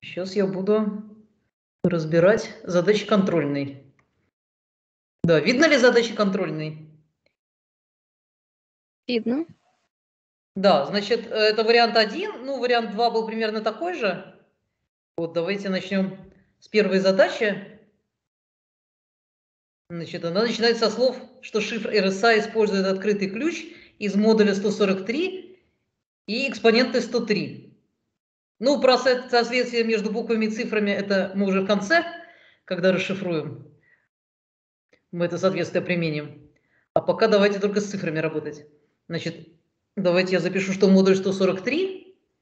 Сейчас я буду разбирать задачи контрольные. Да, видно ли задачи контрольные? Видно. Да, значит, это вариант 1. Ну, вариант 2 был примерно такой же. Вот, давайте начнем с первой задачи. Значит, она начинается со слов, что шифр RSA использует открытый ключ из модуля 143 и экспоненты 103. Ну, про соответствие между буквами и цифрами это мы уже в конце, когда расшифруем. Мы это соответствие применим. А пока давайте только с цифрами работать. Значит, давайте я запишу, что модуль 143.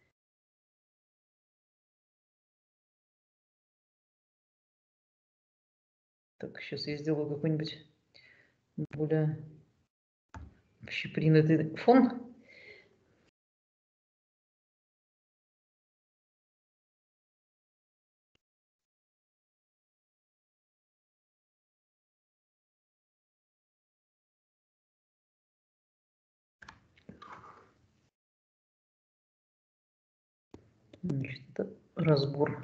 Так, сейчас я сделаю какой-нибудь более общепринятый фон. Значит, это разбор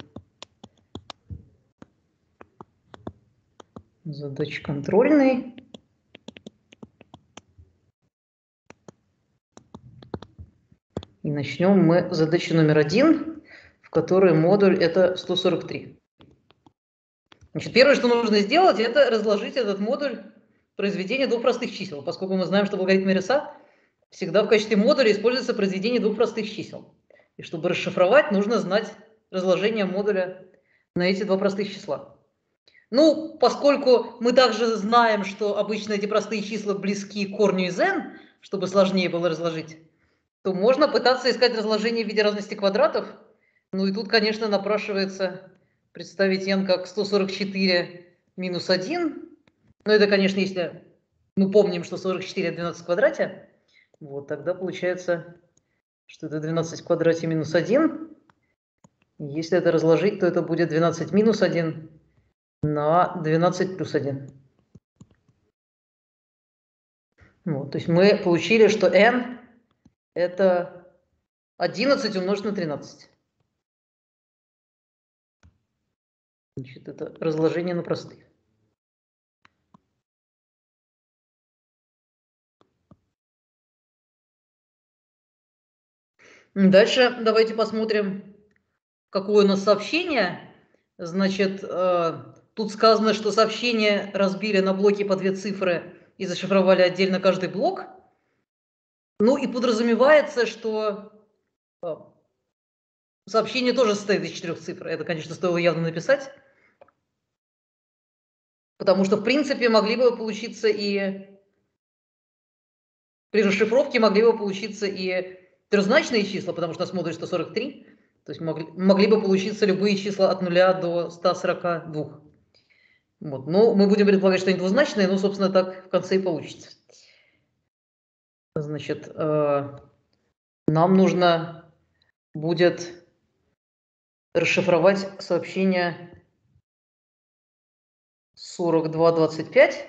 задач контрольной. И начнем мы с задачи номер 1, в которой модуль это 143. Значит, первое, что нужно сделать, это разложить этот модуль произведения двух простых чисел, поскольку мы знаем, что в алгоритме RSA всегда в качестве модуля используется произведение двух простых чисел. И чтобы расшифровать, нужно знать разложение модуля на эти два простых числа. Ну, поскольку мы также знаем, что обычно эти простые числа близки к корню из n, чтобы сложнее было разложить, то можно пытаться искать разложение в виде разности квадратов. Ну и тут, конечно, напрашивается представить n как 144 минус 1. Но это, конечно, если мы помним, что 44 это 12 в квадрате. Вот, тогда получается, что это 12 в квадрате минус 1. Если это разложить, то это будет 12 минус 1 на 12 плюс 1. Вот, то есть мы получили, что n это 11 умножить на 13. Значит, это разложение на простые. Дальше давайте посмотрим, какое у нас сообщение. Значит, тут сказано, что сообщение разбили на блоки по 2 цифры и зашифровали отдельно каждый блок. Ну и подразумевается, что сообщение тоже состоит из 4 цифр. Это, конечно, стоило явно написать. Потому что, в принципе, могли бы получиться и... При расшифровке могли бы получиться и трехзначные числа, потому что у нас модуль 143. То есть могли бы получиться любые числа от 0 до 142. Вот. Но мы будем предполагать, что они двузначные, но, собственно, так в конце и получится. Значит, нам нужно будет расшифровать сообщение 4225.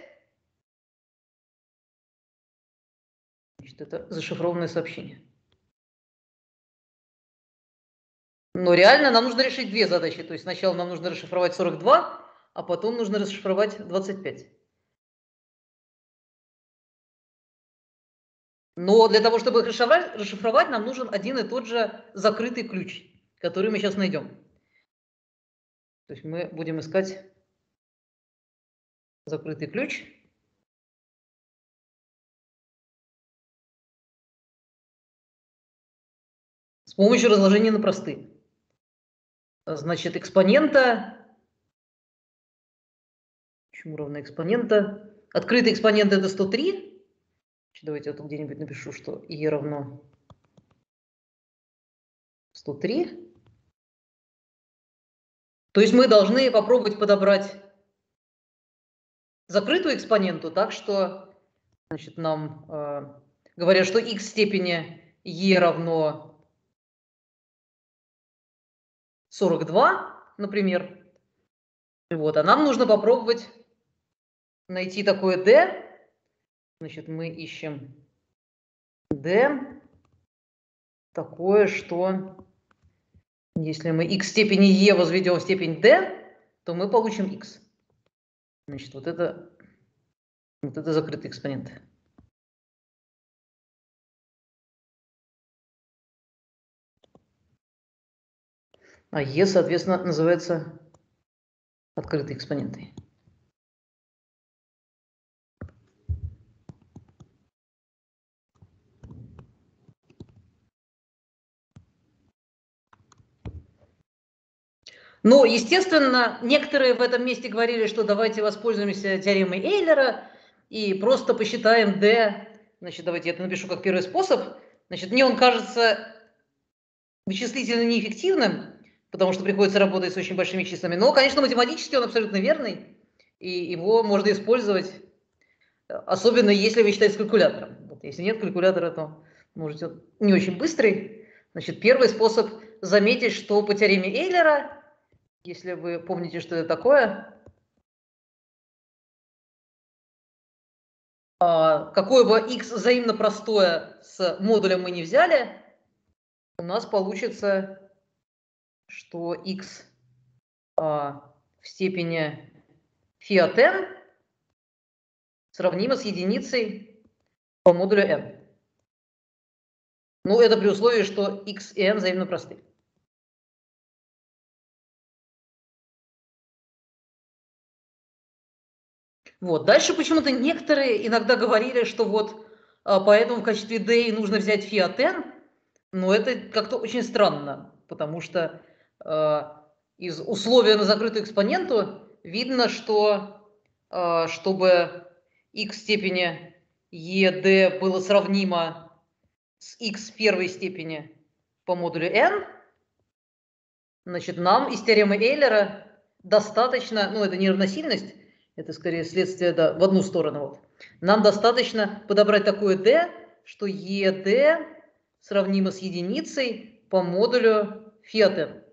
Значит, это зашифрованное сообщение. Но реально нам нужно решить две задачи. То есть сначала нам нужно расшифровать 42, а потом нужно расшифровать 25. Но для того, чтобы их расшифровать, нам нужен один и тот же закрытый ключ, который мы сейчас найдем. То есть мы будем искать закрытый ключ. С помощью разложения на простые. Значит, экспонента... Почему равно экспонента? Открытый экспонент это 103. Давайте я тут где-нибудь напишу, что e равно 103. То есть мы должны попробовать подобрать закрытую экспоненту, так что, значит, нам говорят, что x в степени e равно 42, например. Вот, а нам нужно попробовать найти такое d. Значит, мы ищем d такое, что Если мы x в степени e возведем в степень d, то мы получим x. Значит, вот это закрытый экспонент. А e, соответственно, называется открытой экспонентой. Но, естественно, некоторые в этом месте говорили, что давайте воспользуемся теоремой Эйлера и просто посчитаем d. Значит, давайте я это напишу как первый способ. Значит, мне он кажется вычислительно неэффективным, потому что приходится работать с очень большими числами. Но, конечно, математически он абсолютно верный, и его можно использовать, особенно если вы считаете с калькулятором. Вот, если нет калькулятора, то можете он не очень быстрый. Значит, первый способ заметить, что по теореме Эйлера, если вы помните, что это такое, какое бы x взаимно простое с модулем мы не взяли, у нас получится, что x в степени φ от n сравнимо с единицей по модулю n. Ну, это при условии, что x и n взаимно просты. Вот. Дальше почему-то некоторые иногда говорили, что вот поэтому в качестве d нужно взять φ от n, но это как-то очень странно, потому что из условия на закрытую экспоненту видно, что чтобы x в степени ed было сравнимо с x в первой степени по модулю n, значит, нам из теоремы Эйлера достаточно, ну, это не равносильность, это скорее следствие, да, в одну сторону. Вот. Нам достаточно подобрать такое d, что ed сравнимо с единицей по модулю φ от n.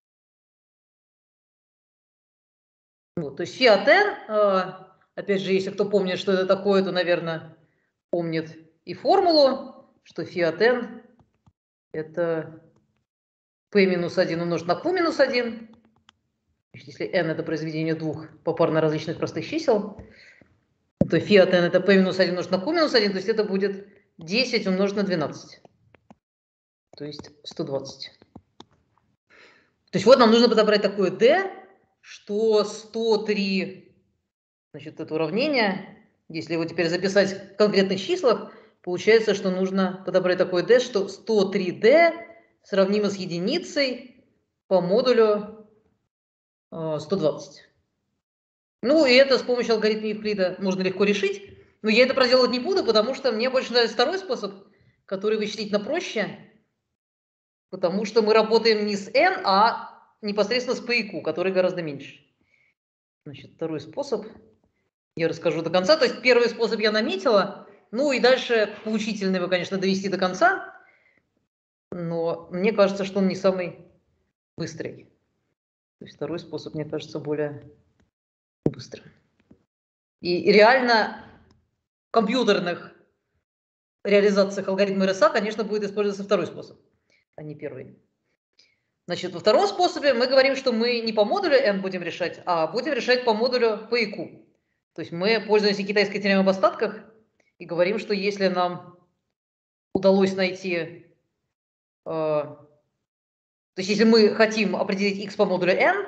Вот, то есть φ от n, опять же, если кто помнит, что это такое, то, наверное, помнит и формулу, что φ от n это p-1 умножить на q-1. Если n это произведение двух попарно различных простых чисел, то φ от n это p-1 умножить на q-1, то есть это будет 10 умножить на 12, то есть 120. То есть вот нам нужно подобрать такое d, что 103, значит, это уравнение, если его теперь записать в конкретных числах, получается, что нужно подобрать такое d, что 103d сравнимо с единицей по модулю 120. Ну, и это с помощью алгоритма Евклида можно легко решить. Но я это проделать не буду, потому что мне больше нравится второй способ, который вычислительно проще, потому что мы работаем не с n, а непосредственно с p и q, который гораздо меньше. Значит, второй способ я расскажу до конца. То есть первый способ я наметила, ну и дальше поучительный его, конечно, довести до конца, но мне кажется, что он не самый быстрый. То есть второй способ, мне кажется, более быстрым. И реально в компьютерных реализациях алгоритма РСА, конечно, будет использоваться второй способ, а не первый. Значит, во втором способе мы говорим, что мы не по модулю n будем решать, а будем решать по модулю p и q. То есть мы пользуемся китайской теоремой об остатках и говорим, что если нам удалось найти... то есть если мы хотим определить x по модулю n,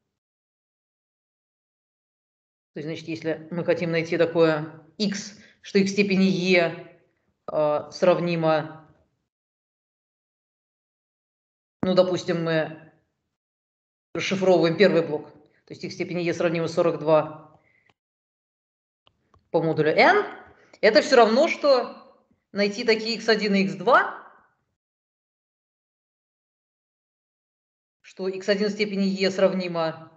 то есть, значит, если мы хотим найти такое x, что x в степени e сравнимо... Ну, допустим, мы расшифровываем первый блок. То есть x в степени e сравнимо с 42 по модулю n. Это все равно, что найти такие x1 и x2, что x1 в степени e сравнимо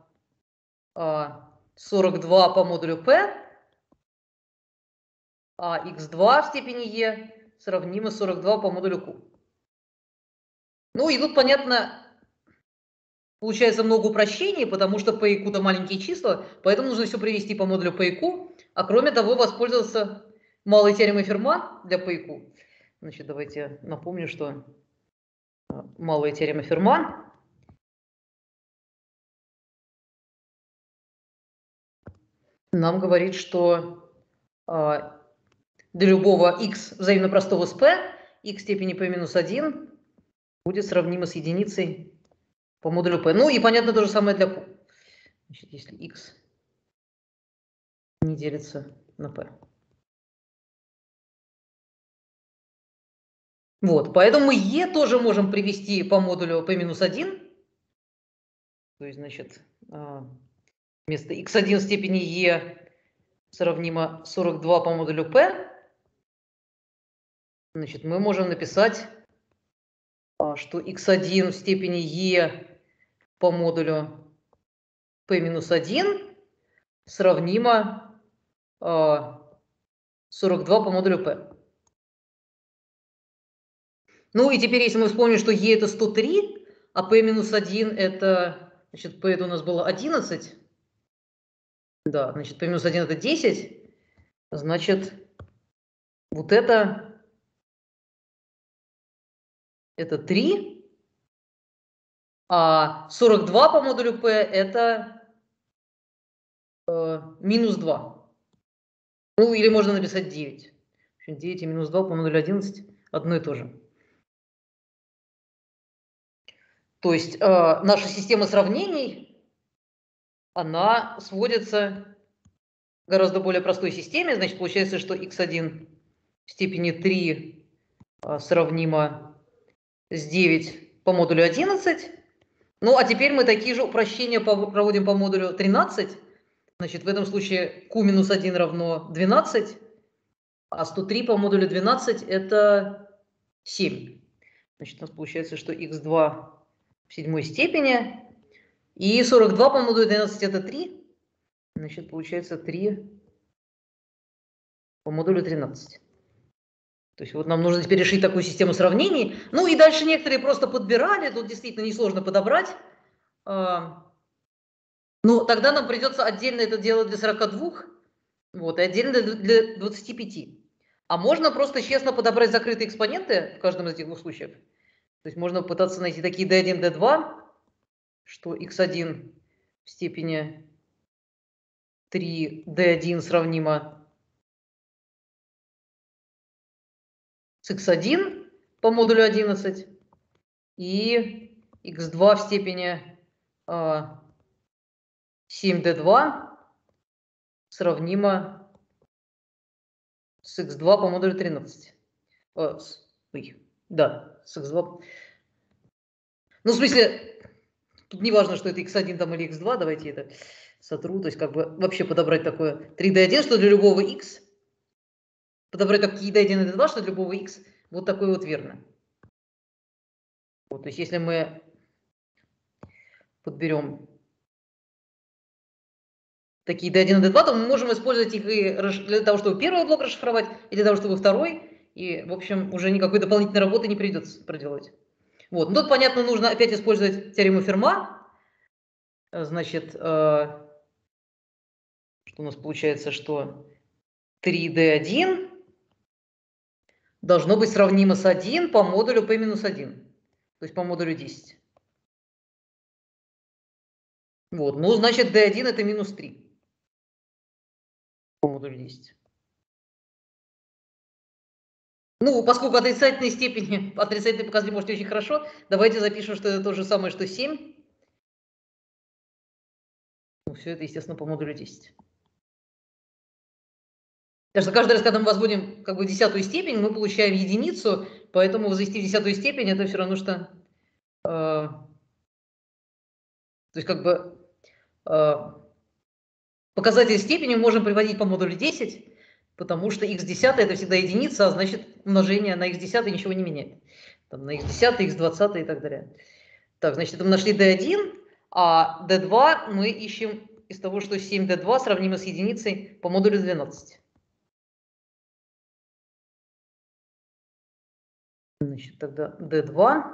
42 по модулю p, а x2 в степени e сравнимо 42 по модулю q. Ну и тут, понятно, получается много упрощений, потому что p и q это маленькие числа, поэтому нужно все привести по модулю p и q, а кроме того воспользоваться малой теоремой Ферма для p и q. Значит, давайте напомню, что малая теорема Ферма нам говорит, что для любого x взаимно простого с p, x в степени p минус 1 будет сравнимо с единицей по модулю p. Ну и понятно то же самое для q. Значит, если x не делится на p. Вот, поэтому мы e тоже можем привести по модулю p минус 1. То есть, значит, вместо x1 в степени e сравнимо 42 по модулю p. Значит, мы можем написать, что x1 в степени e по модулю p минус 1 сравнимо 42 по модулю p. Ну и теперь, если мы вспомним, что e это 103, а p минус 1 это, значит, p это у нас было 11. Да, значит, p минус 1 это 10. Значит, вот это 3. А 42 по модулю p это минус 2. Ну, или можно написать 9. 9 и минус 2 по модулю 11 одно и то же. То есть наша система сравнений, она сводится к гораздо более простой системе. Значит, получается, что x1 в степени 3 сравнимо с 9 по модулю 11. Ну, а теперь мы такие же упрощения проводим по модулю 13. Значит, в этом случае q минус 1 равно 12, а 103 по модулю 12 это 7. Значит, у нас получается, что x2 в седьмой степени, и 42 по модулю 12 это 3. Значит, получается 3 по модулю 13. То есть вот нам нужно теперь решить такую систему сравнений. Ну и дальше некоторые просто подбирали, тут действительно несложно подобрать. Ну, тогда нам придется отдельно это делать для 42, вот, и отдельно для 25. А можно просто честно подобрать закрытые экспоненты в каждом из этих двух случаев. То есть можно попытаться найти такие d1, d2, что x1 в степени 3, d1 сравнимо с x1 по модулю 11, и x2 в степени 7d2 сравнимо с x2 по модулю 13. Да, с x2. Ну, в смысле, тут не важно, что это x1 там или x2, давайте это сотру, то есть как бы вообще подобрать такое 3d1, что для любого x, подобрать такие d1 и d2, что для любого x, вот такое вот верно. Вот, то есть если мы подберем такие d1 и d2, то мы можем использовать их и для того, чтобы первый блок расшифровать, и для того, чтобы второй, и, в общем, уже никакой дополнительной работы не придется проделать. Вот, ну тут, понятно, нужно опять использовать теорему Ферма. Значит, что у нас получается, что 3d1 должно быть сравнимо с 1 по модулю p-1, то есть по модулю 10. Вот, ну, значит, d1 это минус 3 по модулю 10. Ну, поскольку отрицательные степени, отрицательные показатели можете очень хорошо, давайте запишем, что это то же самое, что 7. Ну, все это, естественно, по модулю 10. Так что каждый раз, когда мы возводим как бы в 10-ю степень, мы получаем единицу, поэтому возвести в 10-ю степень это все равно, что... то есть как бы показатель степени мы можем приводить по модулю 10, потому что x10 это всегда единица, а значит умножение на x10 ничего не меняет. Там на x10, x20 и так далее. Так, значит, это мы нашли d1, а d2 мы ищем из того, что 7d2 сравнимо с единицей по модулю 12. Значит, тогда d2.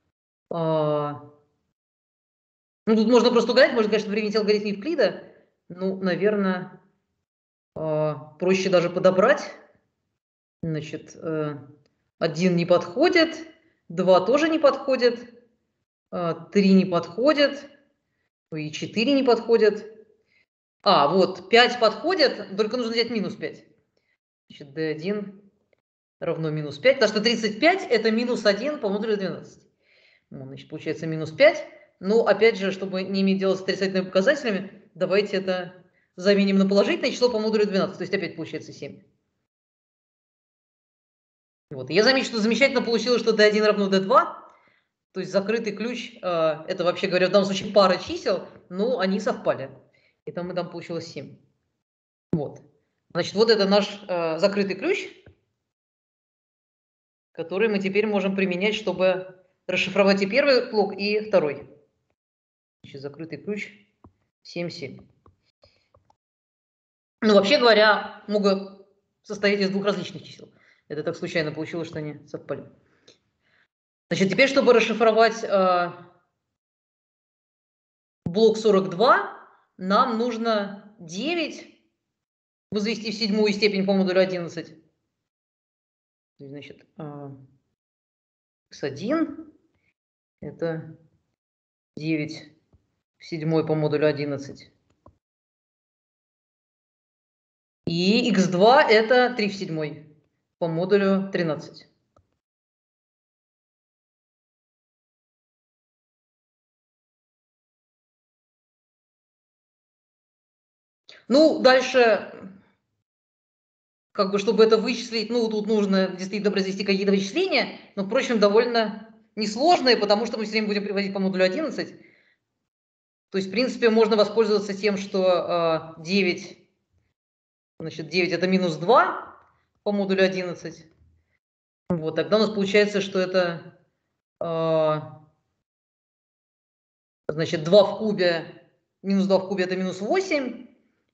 Ну, тут можно просто угадать, можно, конечно, применить алгоритм Евклида. Ну, наверное, проще даже подобрать. Значит, 1 не подходит, 2 тоже не подходит, 3 не подходит, и 4 не подходит. Вот 5 подходит, только нужно взять минус 5. Значит, d1 равно минус 5, потому что 35 это минус 1 по модулю 12. Ну, значит, получается минус 5. Ну, опять же, чтобы не иметь дело с отрицательными показателями, давайте это заменим на положительное число по модулю 12, то есть опять получается 7. Вот. Я замечу, что замечательно получилось, что d1 равно d2, то есть закрытый ключ, это, вообще говоря, в данном случае пара чисел, но они совпали. И там получилось 7. Вот. Значит, вот это наш закрытый ключ, который мы теперь можем применять, чтобы расшифровать и первый блок, и второй. Значит, закрытый ключ 7,7. Ну, вообще говоря, могут состоять из двух различных чисел. Это так случайно получилось, что они совпали. Значит, теперь, чтобы расшифровать блок 42, нам нужно 9 возвести в седьмую степень по модулю 11. Значит, x1 это 9 в седьмой по модулю 11. И x2 это 3 в седьмой по модулю 13. Ну, дальше, как бы, чтобы это вычислить, ну, тут нужно действительно произвести какие-то вычисления, но, впрочем, довольно несложные, потому что мы все время будем приводить по модулю 11. То есть, в принципе, можно воспользоваться тем, что 9, значит, 9 это минус 2 по модулю 11. Вот, тогда у нас получается, что это, значит, 2 в кубе, минус 2 в кубе это минус 8.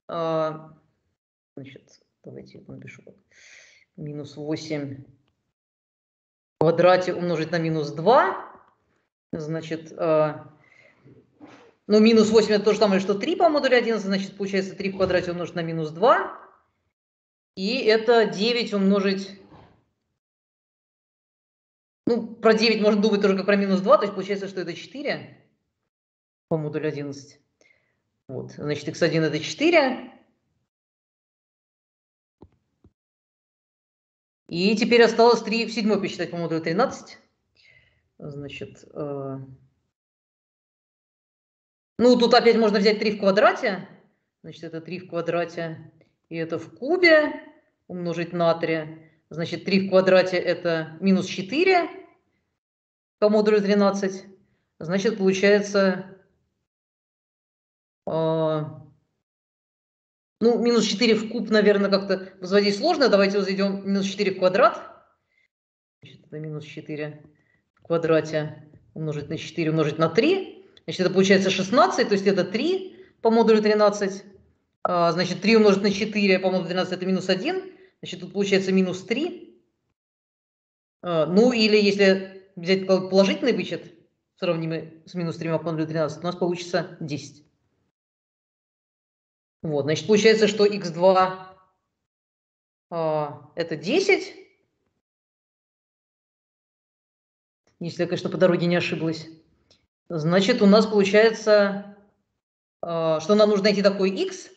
Значит, давайте я напишу. Минус 8 в квадрате умножить на минус 2. Значит, ну, минус 8 это то же самое, что 3 по модулю 11. Значит, получается 3 в квадрате умножить на минус 2. И это 9 умножить... Ну, про 9 можно думать тоже как про минус 2. То есть получается, что это 4 по модулю 11. Вот, значит, x1 это 4. И теперь осталось 3 в седьмой посчитать по модулю 13. Значит, ну, тут опять можно взять 3 в квадрате. Значит, это 3 в квадрате, и это в кубе умножить на 3. Значит, 3 в квадрате это минус 4 по модулю 13. Значит, получается, ну, минус 4 в куб, наверное, как-то возводить сложно. Давайте возведем минус 4 в квадрат. Значит, это минус 4 в квадрате умножить на 4 умножить на 3. Значит, это получается 16, то есть это 3 по модулю 13. Значит, 3 умножить на 4 по модулю 13 это минус 1. Значит, тут получается минус 3. Ну, или если взять положительный вычет, сравнимый с минус 3 по модулю 13, у нас получится 10. Вот, значит, получается, что x2 это 10. Если я, конечно, по дороге не ошиблась. Значит, у нас получается, что нам нужно найти такой x.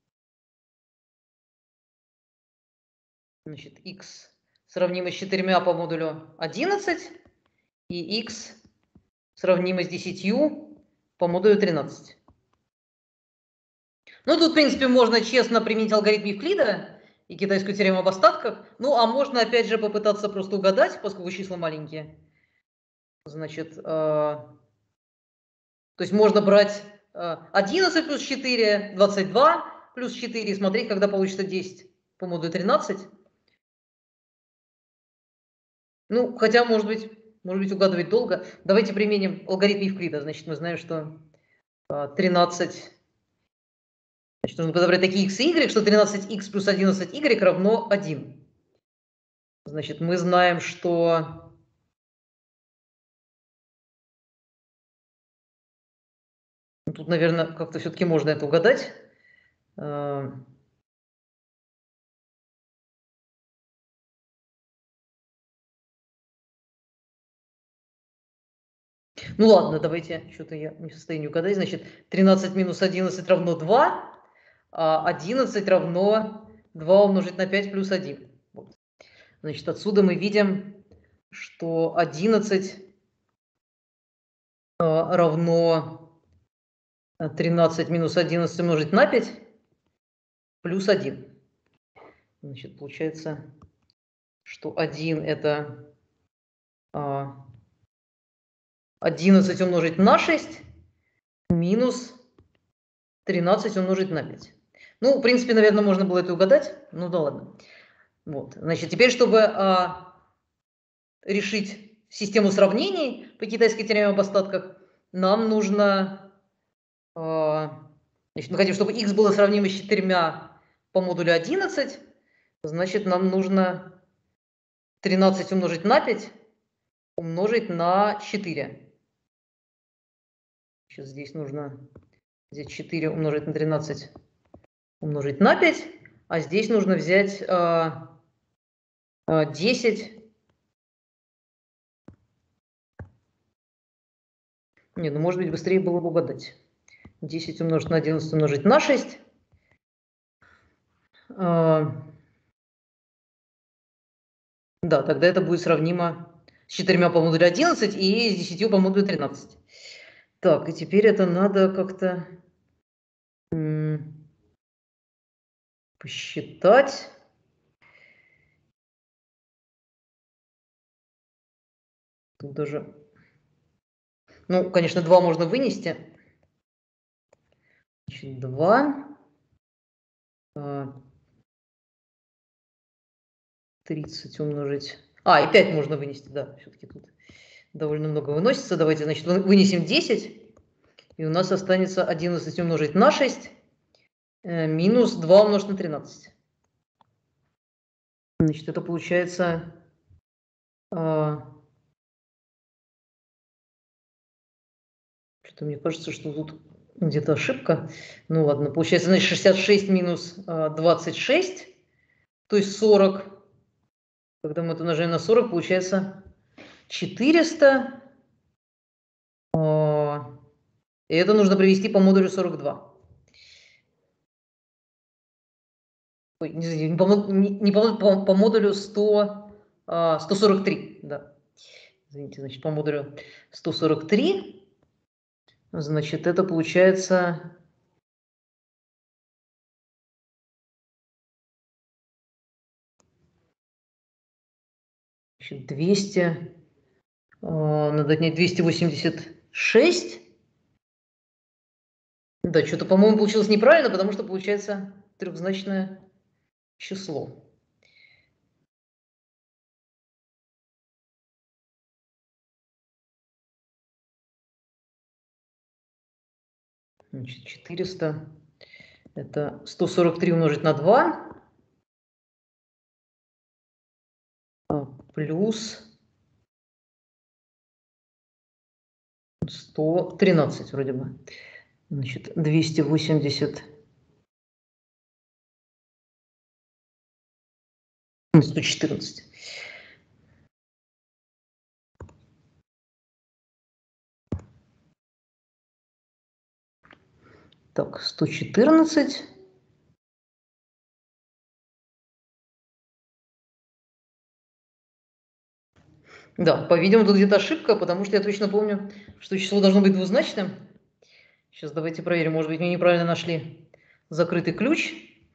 Значит, x сравнимо с 4 по модулю 11, и x сравнимо с 10 по модулю 13. Ну, тут, в принципе, можно честно применить алгоритм Евклида и китайскую теорему об остатках. Ну, а можно, опять же, попытаться просто угадать, поскольку числа маленькие. Значит, то есть можно брать 11 плюс 4, 22 плюс 4 и смотреть, когда получится 10 по модулю 13. Ну, хотя, может быть, угадывать долго. Давайте применим алгоритм Евклида. Значит, мы знаем, что 13... Значит, нужно подобрать такие x и y, что 13x плюс 11y равно 1. Значит, мы знаем, что... Тут, наверное, как-то все-таки можно это угадать. Ну ладно, давайте, что-то я не в состоянии угадать. Значит, 13 минус 11 равно 2. 11 равно 2 умножить на 5 плюс 1. Вот. Значит, отсюда мы видим, что 11 равно 13 минус 11 умножить на 5 плюс 1. Значит, получается, что 1 это 11 умножить на 6 минус 13 умножить на 5. Ну, в принципе, наверное, можно было это угадать. Ну да ладно. Вот. Значит, теперь, чтобы решить систему сравнений по китайской теореме об остатках, нам нужно, значит, мы хотим, чтобы x было сравнимо с 4 по модулю 11, значит, нам нужно 13 умножить на 5 умножить на 4. Сейчас здесь нужно взять 4 умножить на 13 умножить на 5, а здесь нужно взять 10. Не, ну может быть быстрее было бы угадать. 10 умножить на 11 умножить на 6. Да, тогда это будет сравнимо с 4 по модулю 11 и с 10 по модулю 13. Так, и теперь это надо как-то посчитать. Тут даже... Ну, конечно, 2 можно вынести. Значит, 2. 30 умножить... и 5 можно вынести, да, все-таки тут довольно много выносится. Давайте, значит, вынесем 10, и у нас останется 11 умножить на 6 минус 2 умножить на 13. Значит, это получается... Что-то мне кажется, что тут где-то ошибка. Ну ладно, получается, значит, 66 минус 26, то есть 40. Когда мы это умножаем на 40, получается 400. И это нужно привести по модулю 42. Ой, не по модулю 143. Да. Извините, значит, по модулю 143. Значит, это получается... Значит, 200... Надо отнять 286. Да, что-то, по-моему, получилось неправильно, потому что получается трехзначное число. Значит, 400 это 143 умножить на 2 плюс 113 вроде бы. Значит, 280... 114. Так, 114. Да, по-видимому, тут где-то ошибка, потому что я точно помню, что число должно быть двузначным. Сейчас давайте проверим, может быть, мы неправильно нашли закрытый ключ.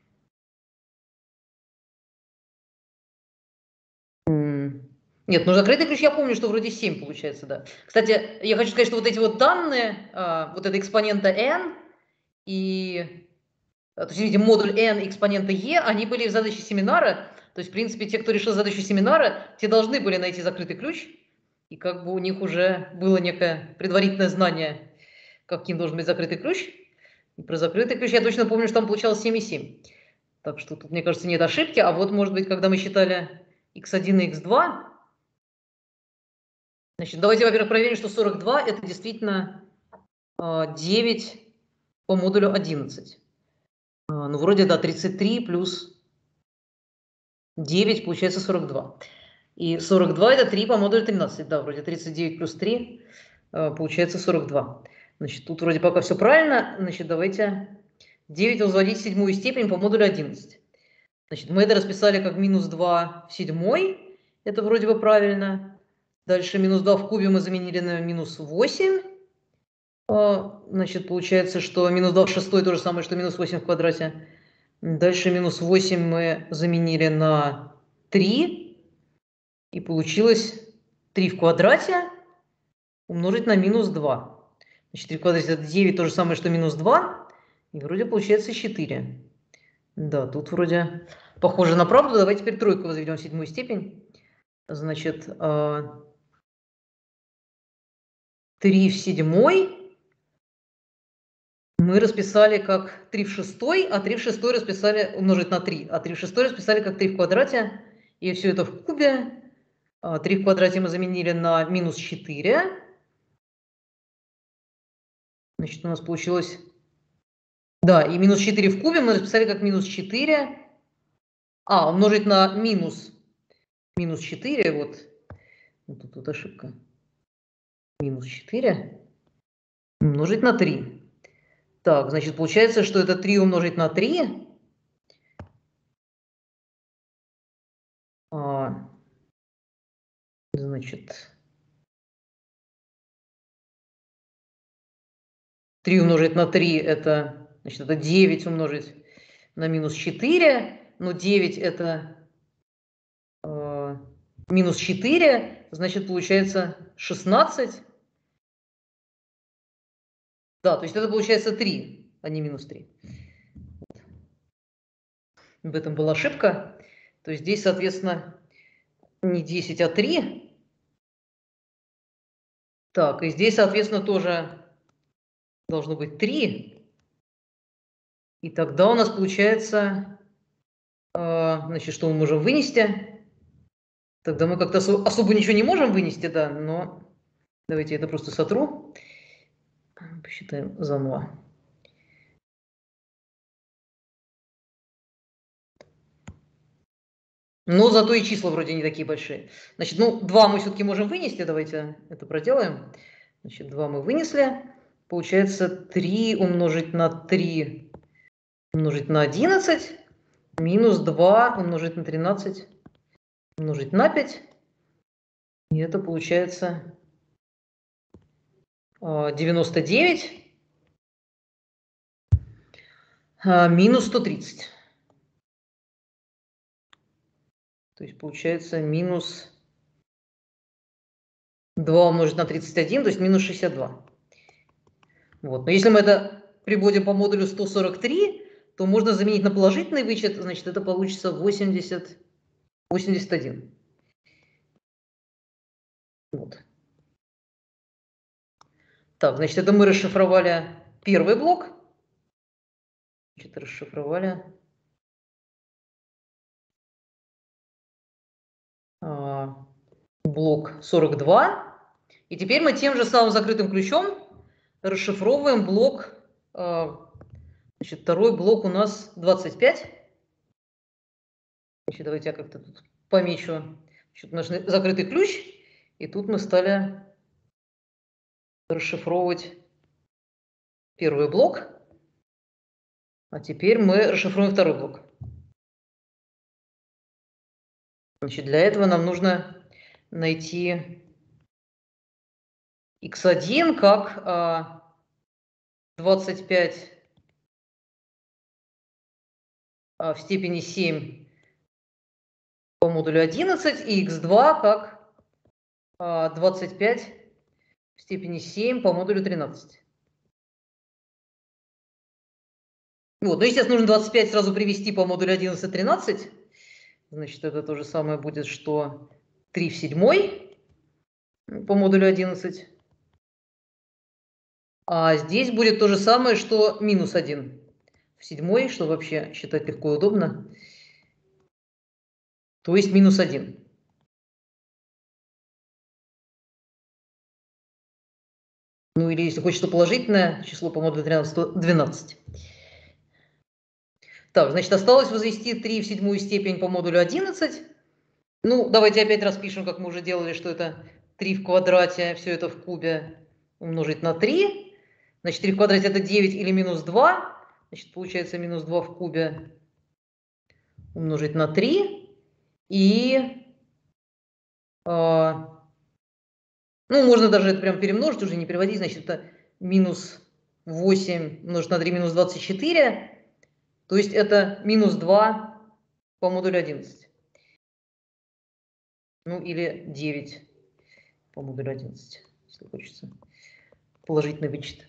Нет, ну закрытый ключ я помню, что вроде 7 получается, да. Кстати, я хочу сказать, что вот эти вот данные, вот это экспонента n и... То есть, видите, модуль n экспонента e, они были в задаче семинара. То есть, в принципе, те, кто решил задачу семинара, те должны были найти закрытый ключ. И как бы у них уже было некое предварительное знание, каким должен быть закрытый ключ. И про закрытый ключ я точно помню, что там получалось 7,7. Так что тут, мне кажется, нет ошибки. А вот, может быть, когда мы считали x1 и x2, значит, давайте, во-первых, проверим, что 42 это действительно 9 по модулю 11. Ну, вроде, да, 33 плюс 9 получается 42. И 42 это 3 по модулю 13. Да, вроде 39 плюс 3 получается 42. Значит, тут вроде пока все правильно. Значит, давайте 9 возводить в седьмую степень по модулю 11. Значит, мы это расписали как минус 2 в седьмой. Это вроде бы правильно. Дальше минус 2 в кубе мы заменили на минус 8. Значит, получается, что минус 2 в шестой то же самое, что минус 8 в квадрате. Дальше минус 8 мы заменили на 3. И получилось 3 в квадрате умножить на минус 2. Значит, 3 в квадрате это 9, то же самое, что минус 2. И вроде получается 4. Да, тут вроде похоже на правду. Давайте теперь тройку возведем в седьмую степень. Значит, 3 в седьмой мы расписали как 3 в шестой, а 3 в шестой расписали умножить на 3. А 3 в шестой расписали как 3 в квадрате. И все это в кубе. 3 в квадрате мы заменили на минус 4. Значит, у нас получилось... Да, и минус 4 в кубе мы расписали как минус 4. Умножить на минус 4. Вот тут ошибка. Минус 4 умножить на 3. Так, значит, получается, что это 3 умножить на 3. Значит, 3 умножить на 3 это, значит, это 9 умножить на минус 4. Но 9 это минус 4, значит, получается 16. Да, то есть это получается 3, а не минус 3. В этом была ошибка. То есть здесь, соответственно, не 10, а 3. Так, и здесь, соответственно, тоже должно быть 3. И тогда у нас получается, значит, что мы можем вынести? Тогда мы как-то особо ничего не можем вынести, да, но давайте я это просто сотру. Посчитаем заново. Но зато и числа вроде не такие большие. Значит, 2 мы все-таки можем вынести. Давайте это проделаем. Значит, 2 мы вынесли. Получается 3 умножить на 3 умножить на 11. Минус 2 умножить на 13 умножить на 5. И это получается 99 минус 130. То есть получается минус 2 умножить на 31, то есть минус 62. Вот. Но если мы это приводим по модулю 143, то можно заменить на положительный вычет, значит, это получится 81. Вот. Так, значит, это мы расшифровали первый блок. Значит, расшифровали блок 42. И теперь мы тем же самым закрытым ключом расшифровываем блок, значит, второй блок у нас 25. Значит, давайте я как-то тут помечу. Значит, наш закрытый ключ. И тут мы стали расшифровывать первый блок. А теперь мы расшифруем второй блок. Значит, для этого нам нужно найти x1 как 25 в степени 7 по модулю 11 и x2 как 25 в степени 7 по модулю 13. Вот, ну, естественно, нужно 25 сразу привести по модулю 11 13. Значит, это то же самое будет, что 3 в седьмой по модулю 11. А здесь будет то же самое, что минус 1 в седьмой, что вообще считать легко и удобно. То есть минус 1. Ну или если хочется положительное число по модулю 13, то 12. Так, значит, осталось возвести 3 в седьмую степень по модулю 11. Ну, давайте опять распишем, как мы уже делали, что это 3 в квадрате, все это в кубе умножить на 3. Значит, 3 в квадрате это 9 или минус 2. Значит, получается минус 2 в кубе умножить на 3. И, ну, можно даже это прям перемножить, уже не переводить. Значит, это минус 8 умножить на 3 минус 24. То есть это минус 2 по модулю 11. Ну, или 9 по модулю 11, если хочется. Положительный вычет.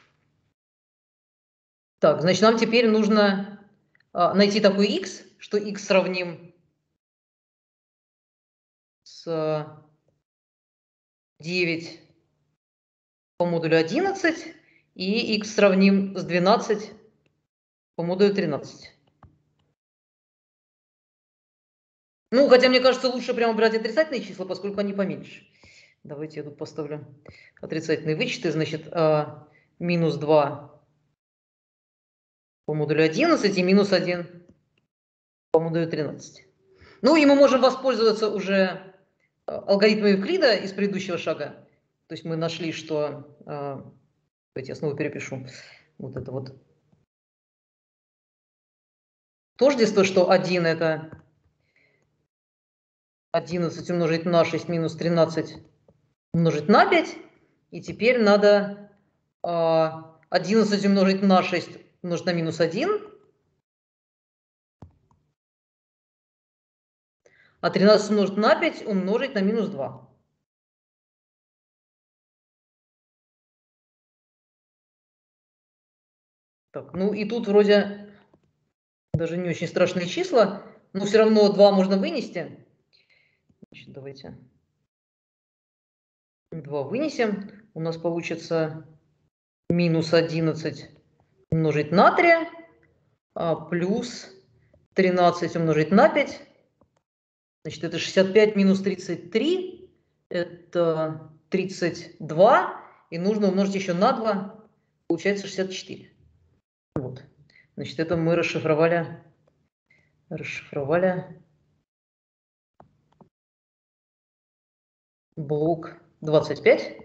Так, значит, нам теперь нужно найти такой x, что x сравним с 9 по модулю 11 и x сравним с 12 по модулю 13. Ну, хотя мне кажется, лучше прямо брать отрицательные числа, поскольку они поменьше. Давайте я тут поставлю отрицательные вычеты. Значит, минус 2 по модулю 11 и минус 1 по модулю 13. Ну, и мы можем воспользоваться уже алгоритмом Евклида из предыдущего шага. То есть мы нашли, что... Давайте я снова перепишу. Вот это вот тождество, что 1 это 11 умножить на 6 минус 13 умножить на 5. И теперь надо 11 умножить на 6 умножить на минус 1. А 13 умножить на 5 умножить на минус 2. Так, ну и тут вроде даже не очень страшные числа, но все равно 2 можно вынести. Значит, давайте 2 вынесем. У нас получится минус 11 умножить на 3, плюс 13 умножить на 5. Значит, это 65 минус 33. Это 32. И нужно умножить еще на 2. Получается 64. Вот. Значит, это мы расшифровали блок 25.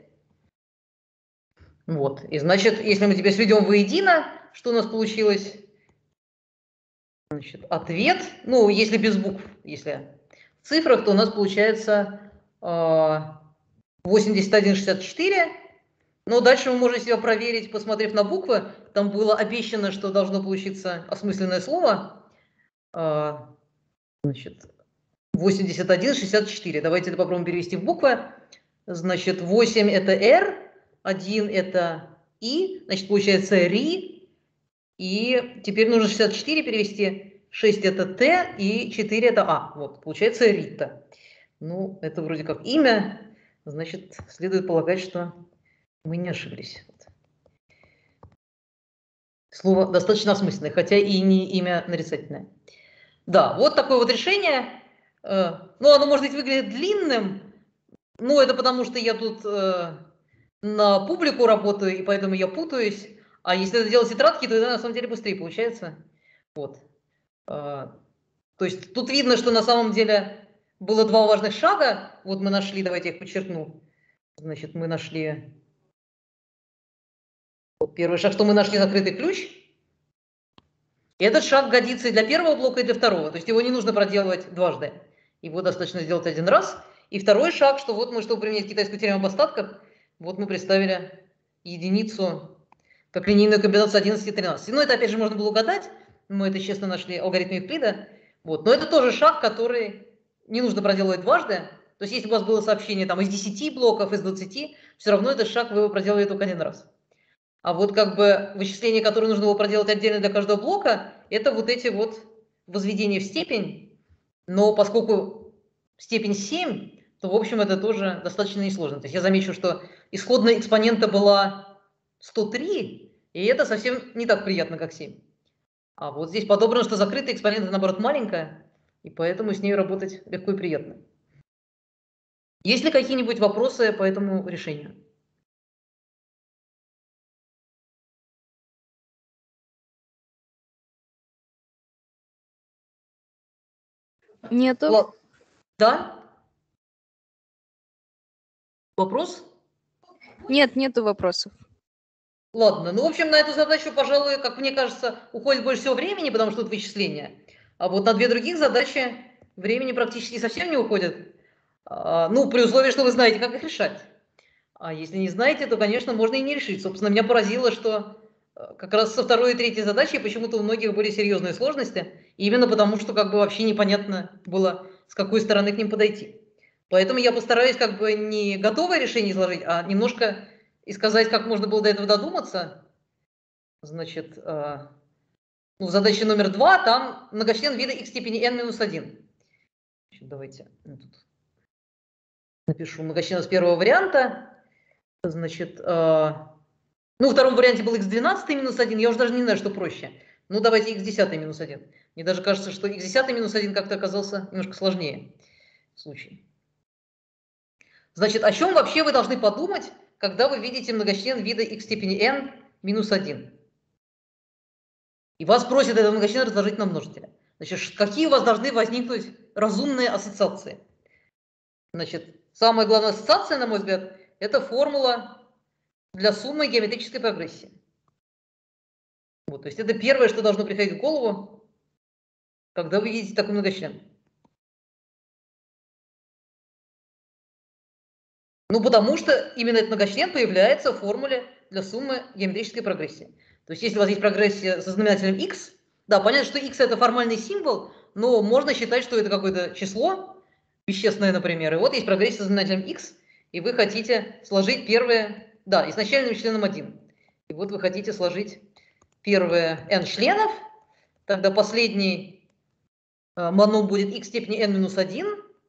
Вот. И значит, если мы теперь сведем воедино, что у нас получилось? Значит, ответ, ну, если без букв, если в цифрах, то у нас получается 81,64. Но дальше вы можете себя проверить, посмотрев на буквы. Там было обещано, что должно получиться осмысленное слово. Значит, 81,64. Давайте это попробуем перевести в буквы. Значит, 8 это R, 1 это I, значит, получается RI. И теперь нужно 64 перевести. 6 это Т и 4 это А. Вот, получается Рита. Ну, это вроде как имя. Значит, следует полагать, что мы не ошиблись. Слово достаточно осмысленное, хотя и не имя нарицательное. Да, вот такое вот решение. Ну, оно, может быть, выглядит длинным. Ну, это потому, что я тут на публику работаю, и поэтому я путаюсь. А если это делать в тетрадке, то это на самом деле быстрее получается. Вот. То есть тут видно, что на самом деле было два важных шага. Вот мы нашли, давайте я их подчеркну. Значит, мы нашли... Вот первый шаг, что мы нашли закрытый ключ. И этот шаг годится и для первого блока, и для второго. То есть его не нужно проделывать дважды. Его достаточно сделать один раз. И второй шаг, что вот мы, чтобы применять китайскую теорему об остатках, вот мы представили единицу как линейную комбинацию 11 и 13. Но это, опять же, можно было угадать. Мы это, честно, нашли алгоритм Евклида. Вот. Но это тоже шаг, который не нужно проделывать дважды. То есть если у вас было сообщение там, из 10 блоков, из 20, все равно этот шаг вы его проделали только один раз. А вот как бы вычисления, которые нужно было проделать отдельно для каждого блока, это вот эти вот возведения в степень. Но поскольку степень 7, то, в общем, это тоже достаточно несложно. То есть я замечу, что исходная экспонента была 103, и это совсем не так приятно, как 7. А вот здесь подобрано, что закрытая экспонента, наоборот, маленькая, и поэтому с ней работать легко и приятно. Есть ли какие-нибудь вопросы по этому решению? Нету. Да? Вопрос? Нет, нету вопросов. Ладно, ну, в общем, на эту задачу, пожалуй, как мне кажется, уходит больше всего времени, потому что тут вычисления. А вот на две других задачи времени практически совсем не уходит. Ну, при условии, что вы знаете, как их решать. А если не знаете, то, конечно, можно и не решить. Собственно, меня поразило, что как раз со второй и третьей задачей почему-то у многих были серьезные сложности, именно потому что как бы вообще непонятно было, с какой стороны к ним подойти. Поэтому я постараюсь как бы не готовое решение изложить, а немножко и сказать, как можно было до этого додуматься. Значит, ну, в задаче номер 2 там многочлен вида x степени n минус 1. Давайте тут напишу многочлен из первого варианта. Значит, ну, во втором варианте был x12 минус 1, я уже даже не знаю, что проще. Ну, давайте x10 минус 1. Мне даже кажется, что x10 минус 1 как-то оказался немножко сложнее случай. Значит, о чем вообще вы должны подумать, когда вы видите многочлен вида x степени n минус 1? И вас просят этот многочлен разложить на множители. Значит, какие у вас должны возникнуть разумные ассоциации? Значит, самая главная ассоциация, на мой взгляд, это формула для суммы геометрической прогрессии. Вот, то есть это первое, что должно приходить в голову, когда вы видите такой многочлен. Ну, потому что именно этот многочлен появляется в формуле для суммы геометрической прогрессии. То есть если у вас есть прогрессия со знаменателем x, да, понятно, что x это формальный символ, но можно считать, что это какое-то число, вещественное, например. И вот есть прогрессия со знаменателем x, и вы хотите сложить первое, да, изначальным членом 1. И вот вы хотите сложить первое n членов, тогда последний моном будет x степени n минус 1,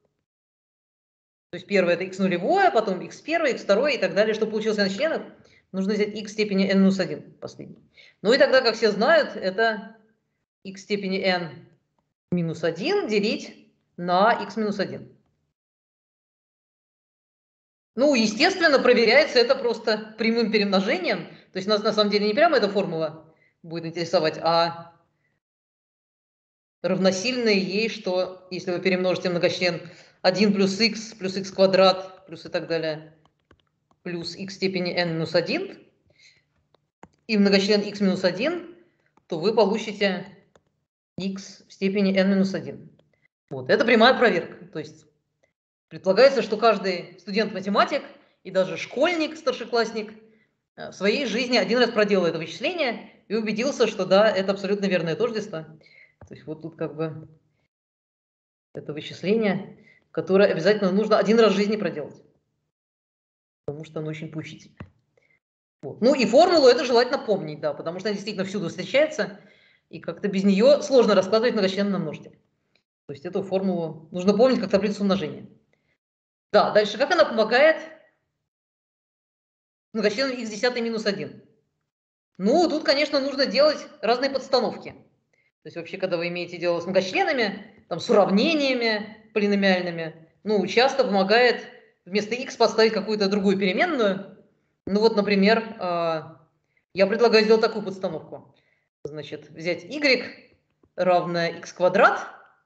то есть первое это x нулевое, потом x первое, x второе и так далее. Чтобы получилось n членов, нужно взять x степени n минус 1 последний. Ну и тогда, как все знают, это x степени n минус 1 делить на x минус 1. Ну, естественно, проверяется это просто прямым перемножением. То есть нас на самом деле не прямо эта формула будет интересовать, а равносильное ей, что если вы перемножите многочлен 1 плюс x квадрат плюс и так далее, плюс x степени n минус 1 и многочлен x минус 1, то вы получите x в степени n минус 1. Вот. Это прямая проверка. То есть предполагается, что каждый студент-математик и даже школьник, старшеклассник в своей жизни один раз проделал это вычисление и убедился, что да, это абсолютно верное тождество. То есть вот тут как бы это вычисление, которое обязательно нужно один раз в жизни проделать, потому что оно очень поучительно. Вот. Ну и формулу это желательно помнить, да, потому что она действительно всюду встречается, и как-то без нее сложно раскладывать многочлен на множитель. То есть эту формулу нужно помнить как таблицу умножения. Да, дальше как она помогает многочлену x десятый минус 1? Ну, тут, конечно, нужно делать разные подстановки. То есть вообще, когда вы имеете дело с многочленами, там, с уравнениями полиномиальными, ну, часто помогает вместо x поставить какую-то другую переменную. Ну вот, например, я предлагаю сделать такую подстановку. Значит, взять y равное x квадрат,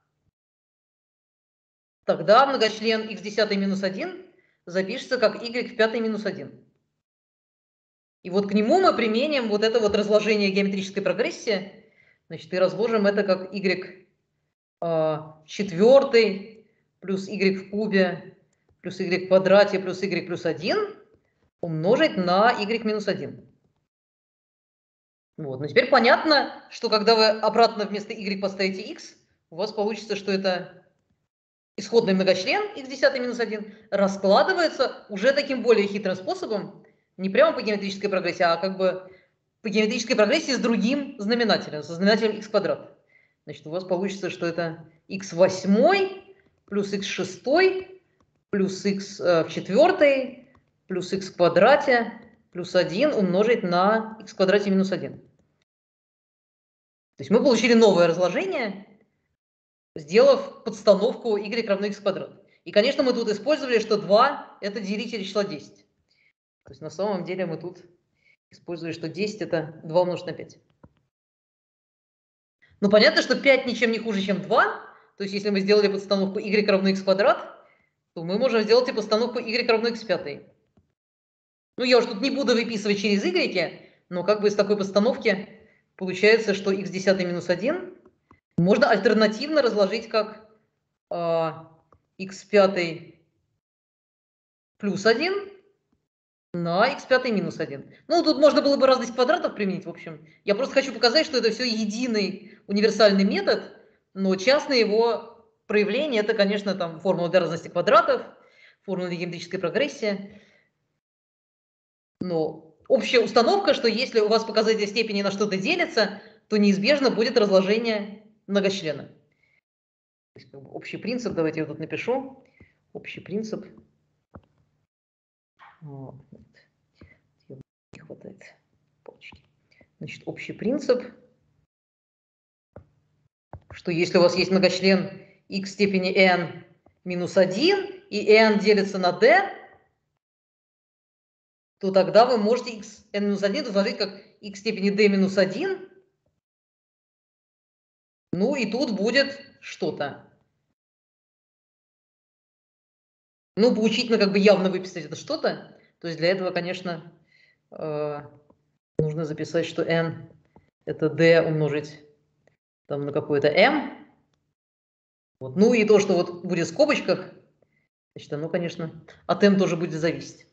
тогда многочлен x десятый минус 1 запишется как y в пятой минус 1. И вот к нему мы применим вот это вот разложение геометрической прогрессии. Значит, и разложим это как y в четвертой плюс y в кубе плюс y в квадрате плюс y плюс 1 умножить на y минус 1. Вот. Но теперь понятно, что когда вы обратно вместо y поставите x, у вас получится, что это исходный многочлен x десятый минус 1 раскладывается уже таким более хитрым способом, не прямо по геометрической прогрессии, а как бы по геометрической прогрессии с другим знаменателем, со знаменателем x квадрат. Значит, у вас получится, что это x восьмой плюс x шестой плюс x в четвертой плюс x в квадрате плюс 1 умножить на x в квадрате минус 1. То есть мы получили новое разложение, сделав подстановку y равно x квадрат. И, конечно, мы тут использовали, что 2 это делитель числа 10. То есть на самом деле мы тут использовали, что 10 это 2 умножить на 5. Ну, понятно, что 5 ничем не хуже, чем 2. То есть если мы сделали подстановку y равно x квадрат, то мы можем сделать и подстановку y равно x в пятой. Ну, я уж тут не буду выписывать через y, но как бы из такой постановки получается, что x десятый минус 1 можно альтернативно разложить как x пятый плюс 1 на x пятый минус 1. Ну, тут можно было бы разность квадратов применить, в общем. Я просто хочу показать, что это все единый универсальный метод, но частное его проявление – это, конечно, там формула для разности квадратов, формула для геометрической прогрессии. Но общая установка, что если у вас показатель степени на что-то делится, то неизбежно будет разложение многочлена. То есть, как бы, общий принцип, давайте я тут напишу. Общий принцип. Не хватает палочки. Значит, общий принцип, что если у вас есть многочлен x степени n минус 1 и n делится на d, то тогда вы можете x n минус 1 разложить как x степени d минус 1. Ну и тут будет что-то. Ну, поучительно как бы явно выписать это что-то. То есть для этого, конечно, нужно записать, что n это d умножить там на какое-то m. Вот. Ну и то, что вот будет в скобочках, значит, оно, конечно, от m тоже будет зависеть.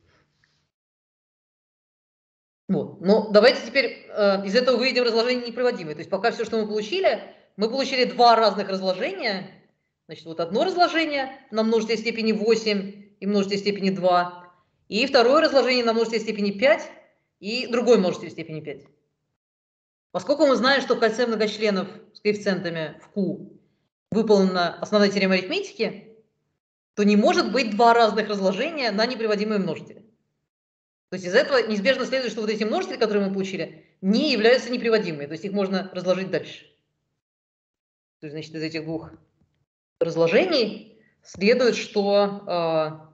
Вот. Но давайте теперь из этого выведем разложение неприводимое. То есть пока все, что мы получили два разных разложения. Значит, вот одно разложение на множителе степени 8 и множителе степени 2, и второе разложение на множителе степени 5 и другой множитель степени 5. Поскольку мы знаем, что в кольце многочленов с коэффициентами в Q выполнена основная теорема арифметики, то не может быть два разных разложения на неприводимые множители. То есть из этого неизбежно следует, что вот эти множители, которые мы получили, не являются неприводимыми. То есть их можно разложить дальше. То есть, значит, из этих двух разложений следует, что,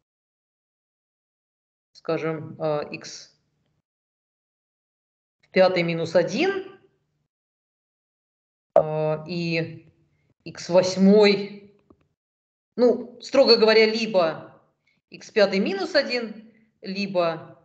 скажем, x в пятой минус 1 и x восьмой, ну, строго говоря, либо x пятый минус 1, либо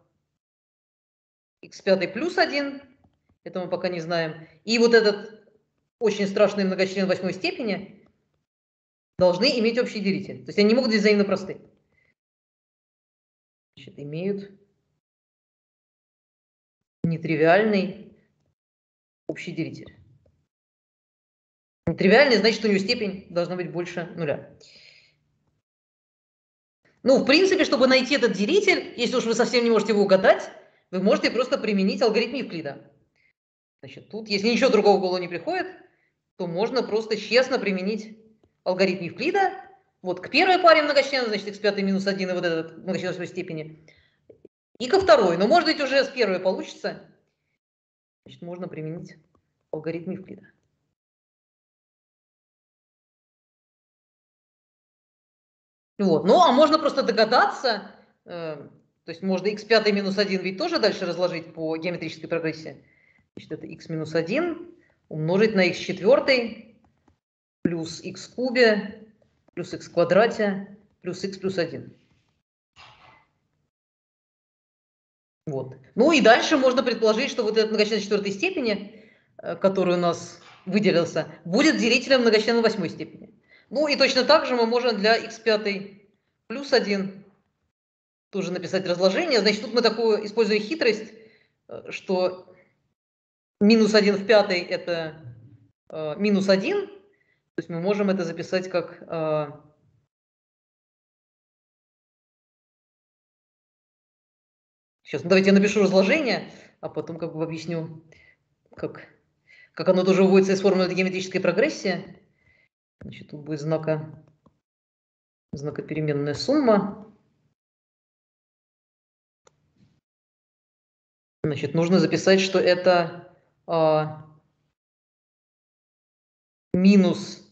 x пятый плюс 1, это мы пока не знаем, и вот этот очень страшный многочлен восьмой степени должны иметь общий делитель. То есть они не могут быть взаимно просты. Значит, имеют нетривиальный общий делитель. Нетривиальный значит, что у него степень должна быть больше нуля. Ну, в принципе, чтобы найти этот делитель, если уж вы совсем не можете его угадать, вы можете просто применить алгоритм Евклида. Значит, тут, если ничего другого в голову не приходит, то можно просто честно применить алгоритм Евклида. Вот к первой паре многочленов, значит, x пятый минус 1 и вот этот многочлен восьмой степени. И ко второй. Но может быть уже с первой получится. Значит, можно применить алгоритм Евклида. Вот. Ну, а можно просто догадаться, то есть можно x пятый минус 1 ведь тоже дальше разложить по геометрической прогрессии. Значит, это x минус 1 умножить на x четвертый плюс x в кубе плюс x в квадрате плюс x плюс 1. Вот. Ну и дальше можно предположить, что вот этот многочлен четвертой степени, который у нас выделился, будет делителем многочлена восьмой степени. Ну и точно так же мы можем для x пятый плюс 1 тоже написать разложение. Значит, тут мы такую используем хитрость, что минус 1 в пятой это минус 1. То есть мы можем это записать как сейчас, давайте я напишу разложение, а потом как бы объясню, как оно тоже выводится из формулы геометрической прогрессии. Значит, тут будет знакопеременная сумма. Значит, нужно записать, что это минус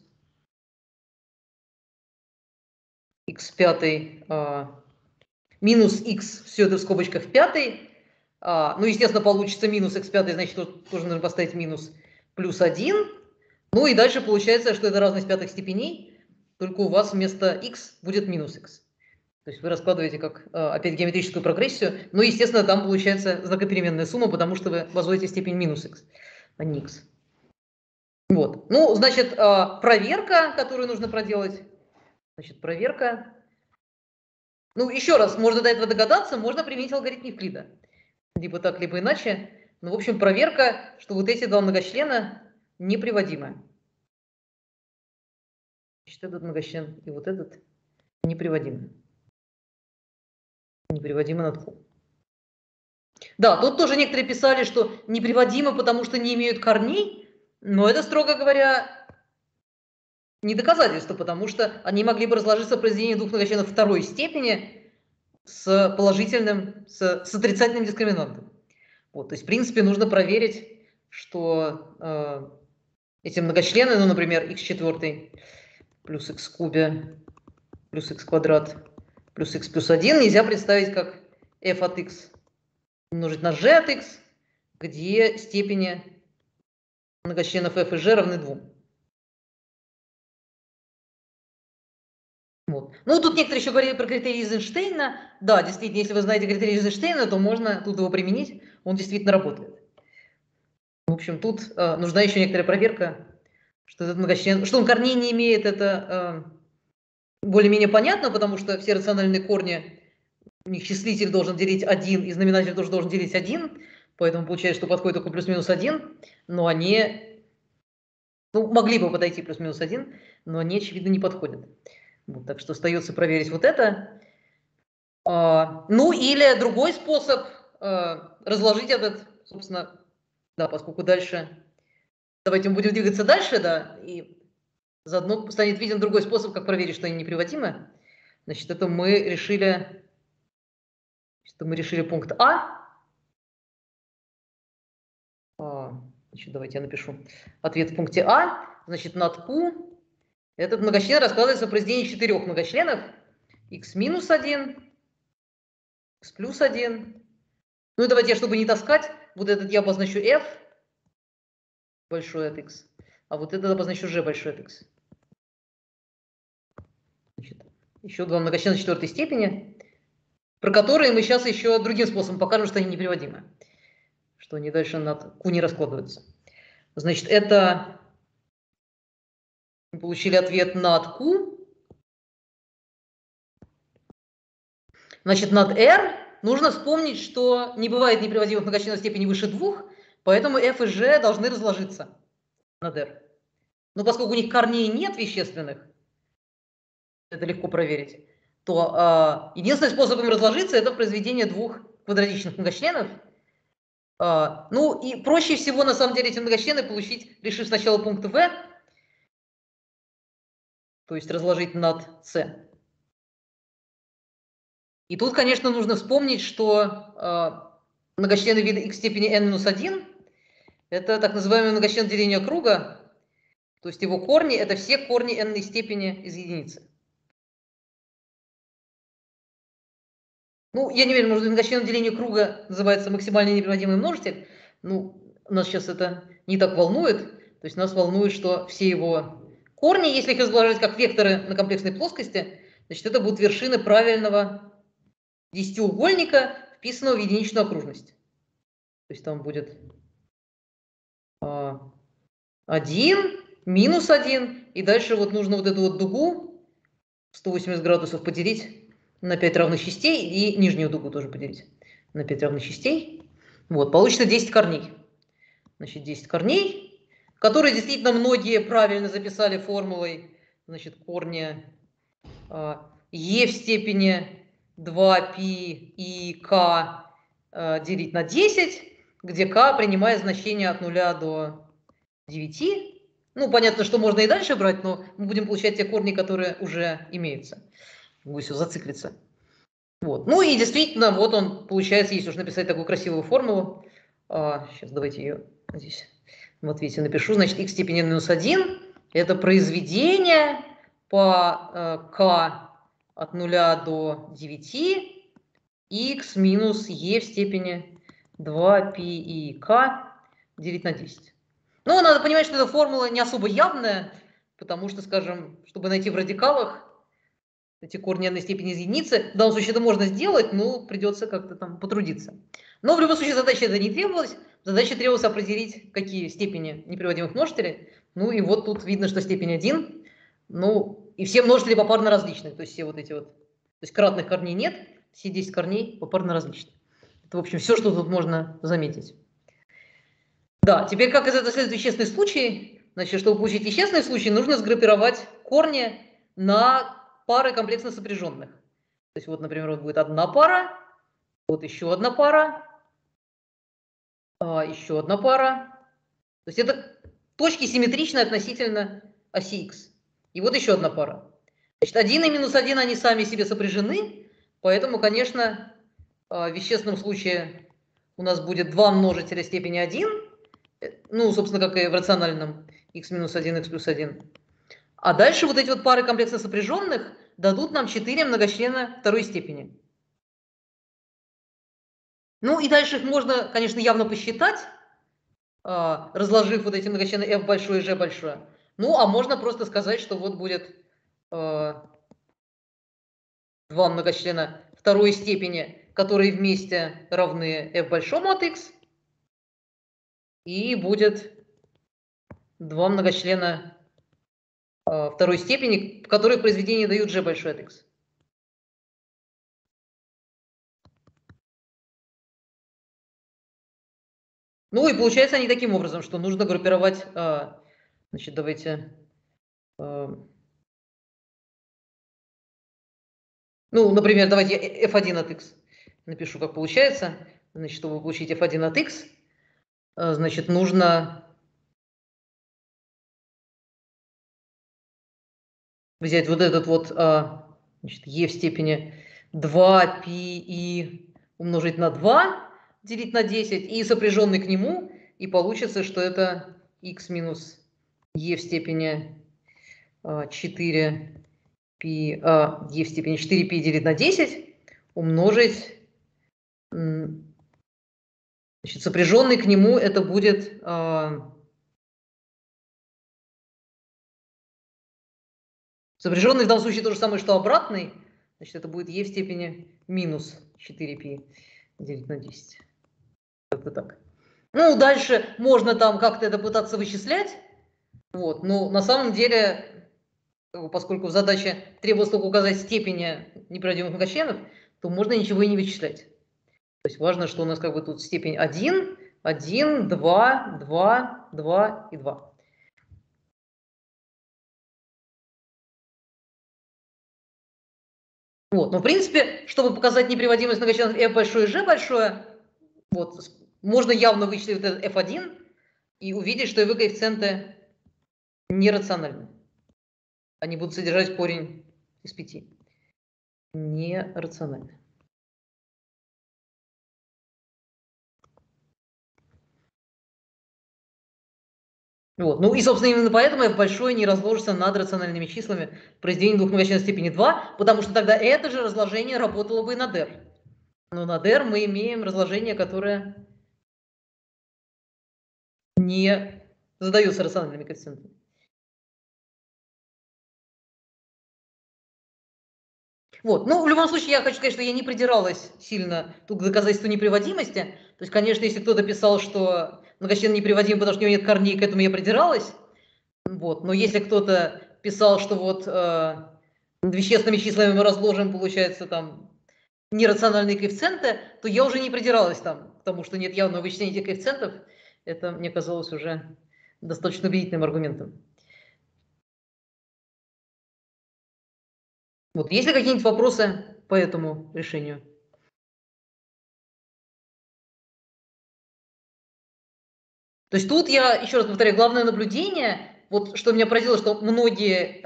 x пятый, минус x, все это в скобочках пятый. Ну, естественно, получится минус x пятый, значит, тут тоже нужно поставить минус плюс 1. Ну и дальше получается, что это разность пятых степеней, только у вас вместо x будет минус x. То есть вы раскладываете как, опять, геометрическую прогрессию, но, естественно, там получается знакопеременная сумма, потому что вы возводите степень минус x, а не x. Вот. Ну, значит, проверка, которую нужно проделать. Значит, проверка. Ну, еще раз, можно до этого догадаться, можно применить алгоритм Евклида. Либо так, либо иначе. Ну, в общем, проверка, что вот эти два многочлена неприводимы. Значит, этот многочлен и вот этот неприводимы. Неприводимы над Q. Да, тут тоже некоторые писали, что неприводимы, потому что не имеют корней, но это, строго говоря, не доказательство, потому что они могли бы разложиться в произведении двух многочленов второй степени с положительным, с отрицательным дискриминантом. Вот, то есть, в принципе, нужно проверить, что эти многочлены, ну, например, x4 плюс x в кубе плюс x квадрат плюс x плюс 1 нельзя представить как f от x умножить на g от x, где степени многочленов f и g равны 2. Вот. Ну, тут некоторые еще говорили про критерий Эйзенштейна. Да, действительно, если вы знаете критерий Эйзенштейна, то можно тут его применить, он действительно работает. В общем, тут нужна еще некоторая проверка, что этот многочлен, что он корней не имеет, это более-менее понятно, потому что все рациональные корни, у них числитель должен делить 1, и знаменатель тоже должен делить 1, поэтому получается, что подходит только плюс-минус 1, но они, ну, могли бы подойти плюс-минус 1, но они, очевидно, не подходят. Вот, так что остается проверить вот это. Ну, или другой способ разложить этот, собственно, да, поскольку дальше, давайте мы будем двигаться дальше, да, и заодно станет виден другой способ, как проверить, что они неприводимы. Значит, это мы решили пункт Значит, давайте я напишу ответ в пункте А. Значит, над Q этот многочлен раскладывается в произведении 4 многочленов x минус 1, x плюс 1. Ну и давайте, чтобы не таскать, вот этот я обозначу f большой от x, а вот этот обозначу g большой от x. Значит, еще два многочлена четвертой степени, про которые мы сейчас еще другим способом покажем, что они неприводимы, что они дальше над Q не раскладываются. Значит, это мы получили ответ над Q. Значит, над R нужно вспомнить, что не бывает неприводимых многочленов степени выше 2, поэтому f и g должны разложиться над R. Но поскольку у них корней нет вещественных, это легко проверить, то единственный способ им разложиться – это произведение двух квадратичных многочленов. Ну и проще всего, на самом деле, эти многочлены получить, решив сначала пункт V, то есть разложить над C. И тут, конечно, нужно вспомнить, что многочлены вида x в степени n-1 – это так называемый многочлен деления круга, то есть его корни – это все корни n-ной степени из единицы. Ну, я не уверен, может быть, многочленом деления круга называется максимально неприводимый множитель. Ну, нас сейчас это не так волнует. То есть нас волнует, что все его корни, если их изложить как векторы на комплексной плоскости, значит, это будут вершины правильного десятиугольника, вписанного в единичную окружность. То есть там будет 1, минус 1, и дальше вот нужно вот эту вот дугу 180 градусов поделить на 5 равных частей, и нижнюю дугу тоже поделить на 5 равных частей. Вот, получится 10 корней. Значит, 10 корней, которые действительно многие правильно записали формулой, значит, корни e в степени 2π и k делить на 10, где k принимает значение от 0 до 9. Ну, понятно, что можно и дальше брать, но мы будем получать те корни, которые уже имеются. Будет все зациклиться. Вот. Ну и действительно, вот он, получается, если уж написать такую красивую формулу, сейчас давайте ее здесь, вот видите, напишу, значит, x в степени n-1 это произведение по k от 0 до 9, x минус e в степени 2π и k делить на 10. Ну, надо понимать, что эта формула не особо явная, потому что, скажем, чтобы найти в радикалах, эти корни n степени из единицы. В данном случае это можно сделать, но придется как-то там потрудиться. Но в любом случае задача это не требовалась. Задача требовалась определить, какие степени неприводимых множителей. Ну и вот тут видно, что степень 1. Ну и все множители попарно различны. То есть все вот эти вот. То есть кратных корней нет, все 10 корней попарно различны. Это, в общем, все, что тут можно заметить. Да, теперь как из этого следует вещественный случай? Значит, чтобы получить вещественный случай, нужно сгруппировать корни на пары комплексно сопряженных. То есть вот, например, вот будет одна пара, вот еще одна пара, еще одна пара. То есть это точки симметричны относительно оси x. И вот еще одна пара. Значит, 1 и минус 1, они сами себе сопряжены, поэтому, конечно, в вещественном случае у нас будет 2 множителя степени 1, ну, собственно, как и в рациональном x минус 1, x плюс 1. А дальше вот эти вот пары комплексно сопряженных дадут нам 4 многочлена второй степени. Ну и дальше их можно, конечно, явно посчитать, разложив вот эти многочлены f большое и g большое. Ну, а можно просто сказать, что вот будет 2 многочлена второй степени, которые вместе равны f большому от x, и будет 2 многочлена второй степени, которые в произведении дают g большой от x. Ну и получается они таким образом, что нужно группировать, значит, давайте, ну, например, давайте я f1 от x напишу, как получается. Значит, чтобы получить f1 от x, значит, нужно взять вот этот вот, значит, e в степени 2πi умножить на 2, делить на 10, и сопряженный к нему, и получится, что это x минус e в степени 4π, e в степени 4π делить на 10, умножить, значит, сопряженный к нему, это будет сопряженный в данном случае то же самое, что обратный. Значит, это будет e в степени минус 4π делить на 10. Как-то так. Ну, дальше можно там как-то это пытаться вычислять. Вот. Но на самом деле, поскольку в задаче требовалось только указать степени неприводимых многочленов, то можно ничего и не вычислять. То есть важно, что у нас как бы тут степень 1, 1, 2, 2, 2 и 2. Вот. Но в принципе, чтобы показать неприводимость многочленов f большое и g большое, вот, можно явно вычислить вот этот f1 и увидеть, что его коэффициенты нерациональны. Они будут содержать корень из 5. Нерациональны. Вот. Ну и, собственно, именно поэтому f большое не разложится над рациональными числами в произведении двух многочленов степени 2, потому что тогда это же разложение работало бы и над r. Но над r мы имеем разложение, которое не задается рациональными коэффициентами. Вот. Ну, в любом случае, я хочу сказать, что я не придиралась сильно тут к доказательству неприводимости. То есть, конечно, если кто-то писал, что многочлен неприводим, потому что у него нет корней, к этому я придиралась. Вот. Но если кто-то писал, что вот вещественными числами мы разложим, получается, там, нерациональные коэффициенты, то я уже не придиралась там к тому, что нет явного вычисления этих коэффициентов. Это мне казалось уже достаточно убедительным аргументом. Вот. Есть ли какие-нибудь вопросы по этому решению? То есть тут я, еще раз повторяю, главное наблюдение, вот что меня поразило, что многие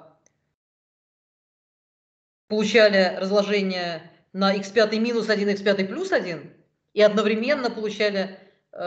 получали разложение на x5 минус 1, x5 плюс 1, и одновременно получали...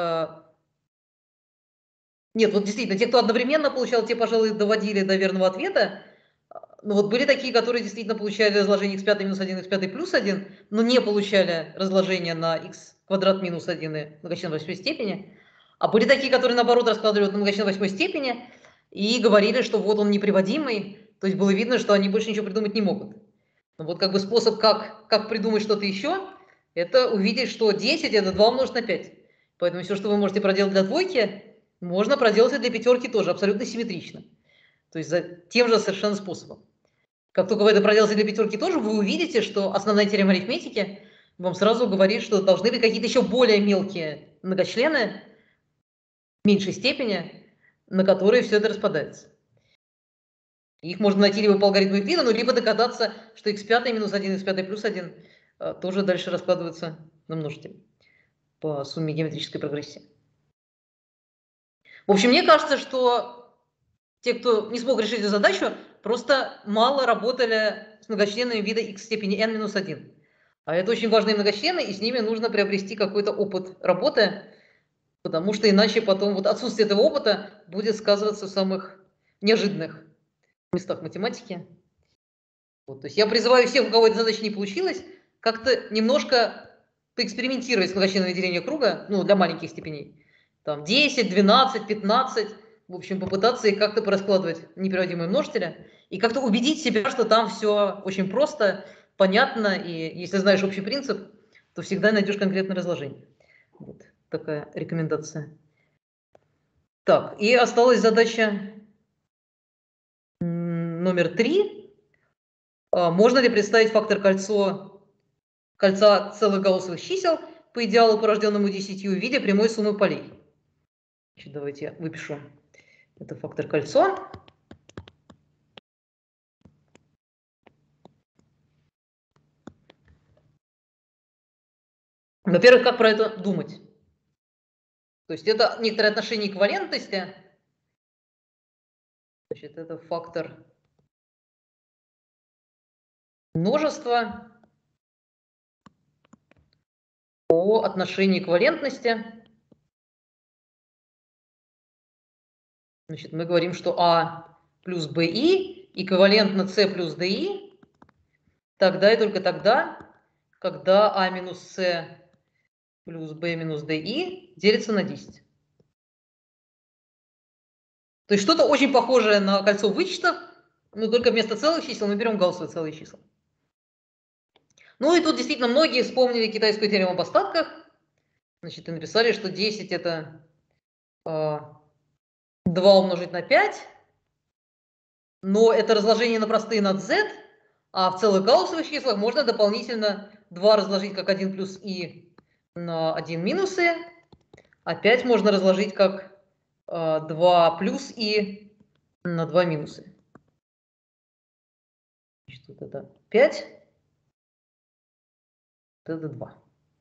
Нет, вот действительно, те, кто одновременно получал, те, пожалуй, доводили до верного ответа. Но вот были такие, которые действительно получали разложение x5 минус 1, x5 плюс 1, но не получали разложение на x квадрат минус 1 и многочлен 8 степени. А были такие, которые, наоборот, раскладывали на многочлен 8 степени и говорили, что вот он неприводимый. То есть было видно, что они больше ничего придумать не могут. Но вот как бы способ, как придумать что-то еще, это увидеть, что 10 это 2 умножить на 5. Поэтому все, что вы можете проделать для двойки, можно проделать и для пятерки тоже, абсолютно симметрично. То есть за тем же совершенно способом. Как только вы это проделаете для пятерки тоже, вы увидите, что основная теорема арифметики вам сразу говорит, что должны быть какие-то еще более мелкие многочлены, меньшей степени, на которые все это распадается. Их можно найти либо по алгоритму Евклида, ну, либо догадаться, что x5 минус 1, x5 плюс 1 тоже дальше раскладываются на множители по сумме геометрической прогрессии. В общем, мне кажется, что те, кто не смог решить эту задачу, просто мало работали с многочленами вида x в степени n минус 1. А это очень важные многочлены, и с ними нужно приобрести какой-то опыт работы, потому что иначе потом вот отсутствие этого опыта будет сказываться в самых неожиданных местах математики. Вот, то есть я призываю всех, у кого эта задача не получилась, как-то немножко поэкспериментировать с многочленным делением круга, ну, для маленьких степеней. Там 10, 12, 15, в общем, попытаться их как-то пораскладывать неприводимые множители и как-то убедить себя, что там все очень просто, понятно, и если знаешь общий принцип, то всегда найдешь конкретное разложение. Вот такая рекомендация. Так, и осталась задача номер 3. Можно ли представить фактор кольца целых гауссовых чисел по идеалу, порожденному 10, в виде прямой суммы полей? Значит, давайте я выпишу. Это фактор кольцо. Во-первых, как про это думать? То есть это некоторое отношение эквивалентности. Значит, это фактор множества по отношению эквивалентности. Значит, мы говорим, что А плюс БИ эквивалентно С плюс ДИ тогда и только тогда, когда А минус С плюс b минус di делится на 10. То есть что-то очень похожее на кольцо вычетов, но только вместо целых чисел мы берем гауссовые целые числа. Ну и тут действительно многие вспомнили китайскую теорему об остатках. Значит, и написали, что 10 это 2 умножить на 5, но это разложение на простые над z, а в целых гауссовых числах можно дополнительно 2 разложить как 1 плюс и на 1 минус и, а 5 можно разложить как 2 плюс и на 2 минусы. Значит, вот это 5, вот это 2.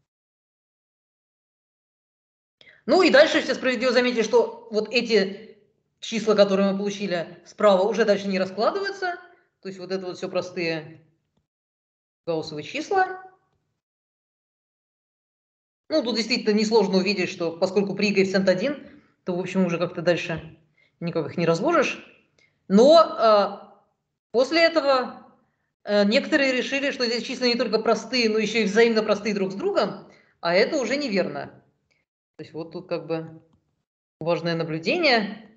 Ну и дальше все справедливо заметили, что вот эти числа, которые мы получили справа, уже дальше не раскладываются. То есть вот это вот все простые гауссовые числа. Ну, тут действительно несложно увидеть, что поскольку при коэффициент 1, то, в общем, уже как-то дальше никак их не разложишь. Но после этого некоторые решили, что эти числа не только простые, но еще и взаимно простые друг с другом, а это уже неверно. То есть вот тут как бы важное наблюдение,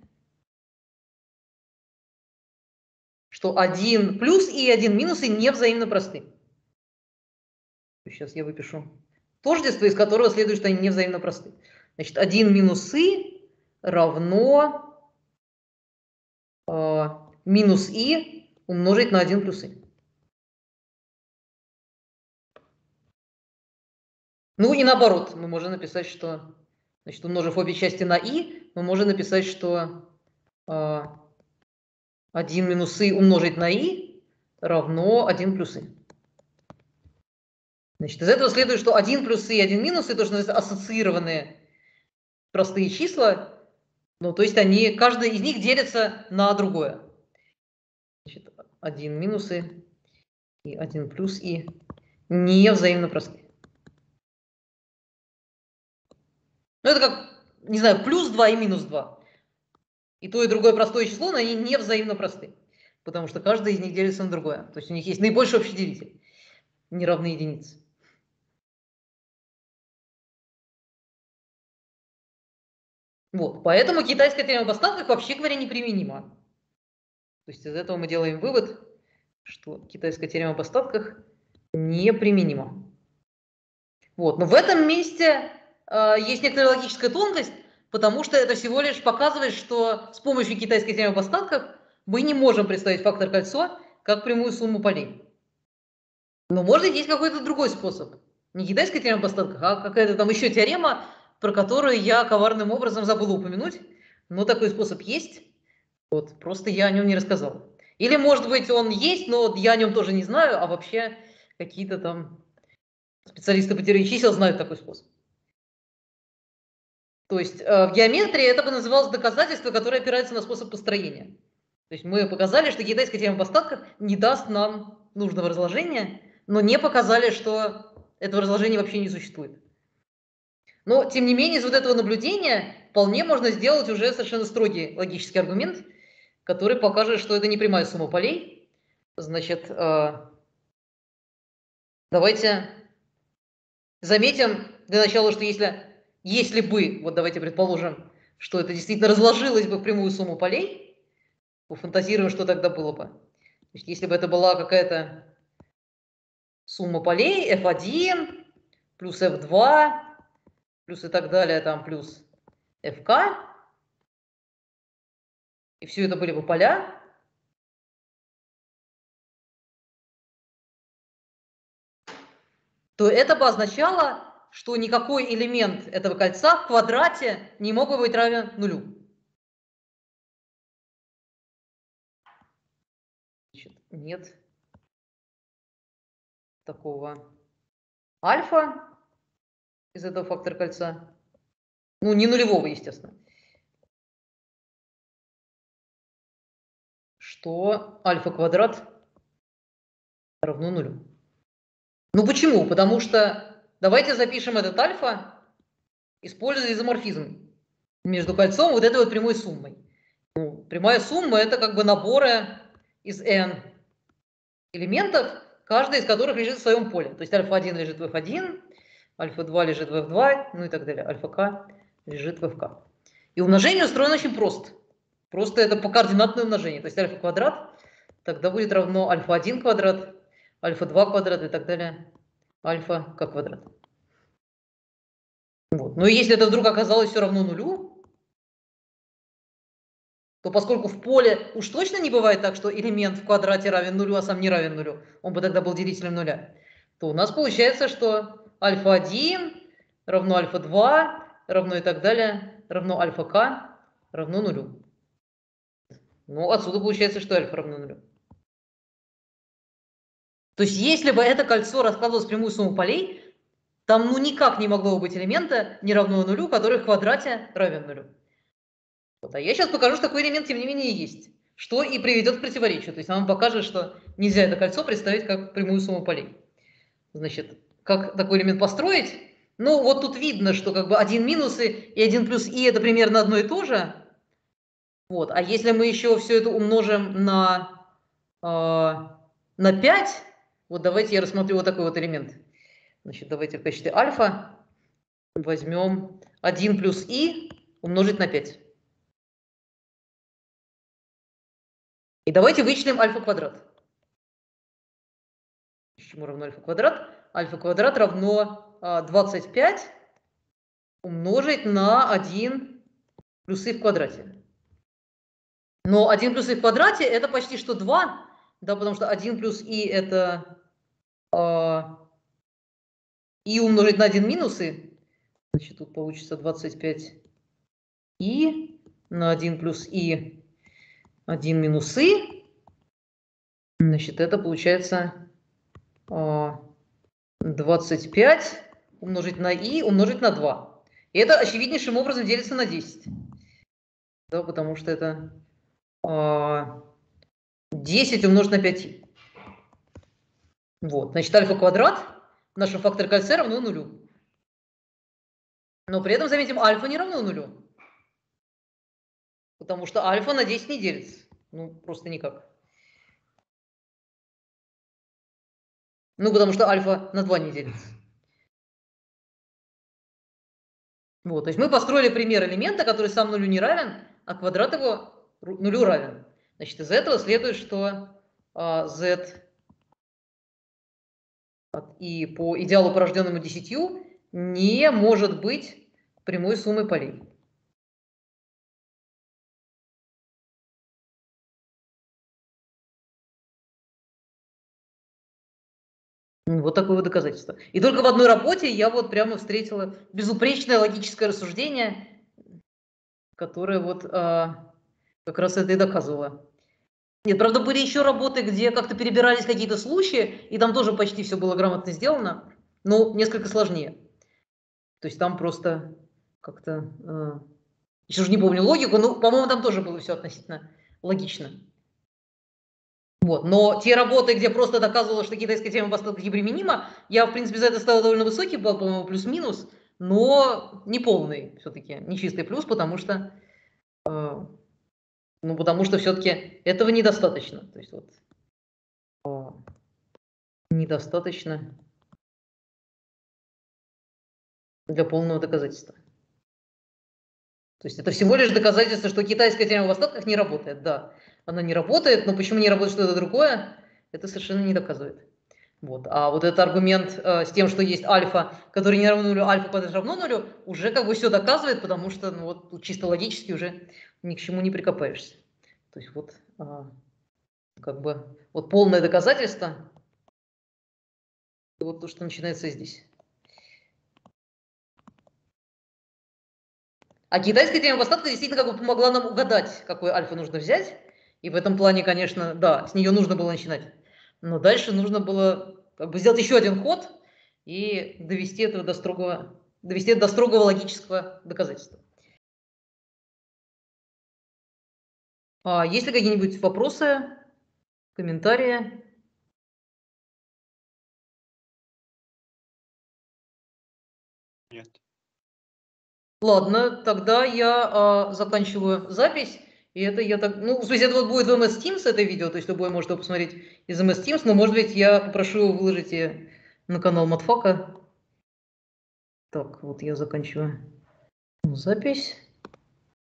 что 1 плюс и 1 минус и не взаимно просты. Сейчас я выпишу тождество, из которого следует, что они не взаимно просты. Значит, 1 минус и равно минус и умножить на 1 плюс и. Ну и наоборот, мы можем написать, что, значит, умножив обе части на и, мы можем написать, что 1 минус и умножить на и равно 1 плюс и. Значит, из этого следует, что 1 плюс и 1 минус и то, что называется ассоциированные простые числа, ну, то есть они, каждый из них делится на другое. Значит, 1 минус и 1 плюс и не взаимно простые. Ну, это как, не знаю, плюс 2 и минус 2. И то, и другое простое число, но они не взаимно просты. Потому что каждый из них делится на другое. То есть у них есть наибольший общий делитель. Неравные единицы. Вот. Поэтому китайская теорема об остатках, вообще говоря, неприменима. То есть из этого мы делаем вывод, что китайская теорема об остатках неприменима. Вот. Но в этом месте есть некоторая логическая тонкость, потому что это всего лишь показывает, что с помощью китайской теоремы об остатках мы не можем представить фактор кольцо как прямую сумму полей. Но может есть какой-то другой способ. Не китайская теорема об остатках, а какая-то там еще теорема, про которую я коварным образом забыла упомянуть. Но такой способ есть. Вот, просто я о нем не рассказал. Или, может быть, он есть, но я о нем тоже не знаю, а вообще какие-то там специалисты по теории чисел знают такой способ. То есть в геометрии это бы называлось доказательство, которое опирается на способ построения. То есть мы показали, что китайская теорема об остатках не даст нам нужного разложения, но не показали, что этого разложения вообще не существует. Но, тем не менее, из вот этого наблюдения вполне можно сделать уже совершенно строгий логический аргумент, который покажет, что это не прямая сумма полей. Значит, давайте заметим для начала, что если бы, вот давайте предположим, что это действительно разложилось бы в прямую сумму полей, пофантазируем, что тогда было бы. То есть, если бы это была какая-то сумма полей, f1 плюс f2, плюс и так далее, там плюс fk, и все это были бы поля, то это бы означало, что никакой элемент этого кольца в квадрате не мог бы быть равен нулю. Значит, нет такого альфа из этого фактора кольца. Ну, не нулевого, естественно. Что альфа квадрат равно нулю. Ну почему? Потому что давайте запишем этот альфа, используя изоморфизм между кольцом вот этой вот прямой суммой. Ну, прямая сумма это как бы наборы из n элементов, каждый из которых лежит в своем поле. То есть альфа-1 лежит в f1, альфа-2 лежит в f2, ну и так далее. Альфа-k лежит в fk. И умножение устроено очень просто. Просто это по координатное умножение. То есть альфа квадрат тогда будет равно альфа-1 квадрат, альфа-2 квадрат и так далее. Альфа k квадрат. Вот. Но если это вдруг оказалось все равно нулю, то поскольку в поле уж точно не бывает так, что элемент в квадрате равен нулю, а сам не равен нулю, он бы тогда был делителем нуля, то у нас получается, что альфа-1 равно альфа-2 равно и так далее, равно альфа-k равно нулю. Ну, отсюда получается, что альфа равно нулю. То есть, если бы это кольцо раскладывалось в прямую сумму полей, там ну никак не могло быть элемента не равного нулю, который в квадрате равен нулю. Вот. А я сейчас покажу, что такой элемент, тем не менее, есть. Что и приведет к противоречию. То есть, нам покажет, что нельзя это кольцо представить как прямую сумму полей. Значит, как такой элемент построить? Ну, вот тут видно, что как бы 1 минус и 1 плюс и это примерно одно и то же. Вот. А если мы еще все это умножим на 5, вот давайте я рассмотрю вот такой вот элемент. Значит, давайте в качестве альфа возьмем 1 плюс и умножить на 5. И давайте вычислим альфа квадрат. Чему равно альфа квадрат? Альфа квадрат равно 25 умножить на 1 плюс и в квадрате. Но 1 плюс и в квадрате это почти что 2, да, потому что 1 плюс и это и умножить на 1 минус и. Значит, тут получится 25 и на 1 плюс и 1 минус и. Значит, это получается 25 умножить на и умножить на 2. И это очевиднейшим образом делится на 10. Да, потому что это 10 умножить на 5. Вот, значит, альфа квадрат в нашем факторе кольца равно нулю. Но при этом, заметим, альфа не равно нулю. Потому что альфа на 10 не делится. Ну, просто никак. Ну, потому что альфа на 2 не делится. Вот, то есть мы построили пример элемента, который сам нулю не равен, а квадрат его нулю равен. Значит, из этого следует, что z и по идеалу, порожденному 10, не может быть прямой суммой полей. Вот такое вот доказательство. И только в одной работе я вот прямо встретила безупречное логическое рассуждение, которое вот как раз это и доказывало. Нет, правда, были еще работы, где как-то перебирались какие-то случаи, и там тоже почти все было грамотно сделано, но несколько сложнее. То есть там просто как-то... еще же не помню логику, но, по-моему, там тоже было все относительно логично. Вот. Но те работы, где просто доказывалось, что китайская теорема Востока неприменима, я, в принципе, за это ставил довольно высокий балл, по-моему, плюс-минус, но не полный все-таки, не чистый плюс, потому что, потому что все-таки этого недостаточно. То есть вот недостаточно для полного доказательства. То есть это всего лишь доказательство, что китайская теорема Востока не работает. Да, она не работает, но почему не работает что-то другое, это совершенно не доказывает. Вот. А вот этот аргумент с тем, что есть альфа, который не равно нулю, альфа квадрат равно нулю, уже как бы все доказывает, потому что вот, чисто логически уже ни к чему не прикопаешься. То есть вот как бы вот полное доказательство, вот то, что начинается здесь. А китайская теорема Востока действительно как бы помогла нам угадать, какой альфа нужно взять. И в этом плане, конечно, да, с нее нужно было начинать. Но дальше нужно было как бы сделать еще один ход и довести это до строгого логического доказательства. Есть ли какие-нибудь вопросы, комментарии? Нет. Ладно, тогда я заканчиваю запись. И это я так, в смысле, это вот будет в MS Teams это видео, то есть любой может его посмотреть из MS Teams, но, может быть, я попрошу его выложить и на канал Матфака. Так, вот я заканчиваю запись.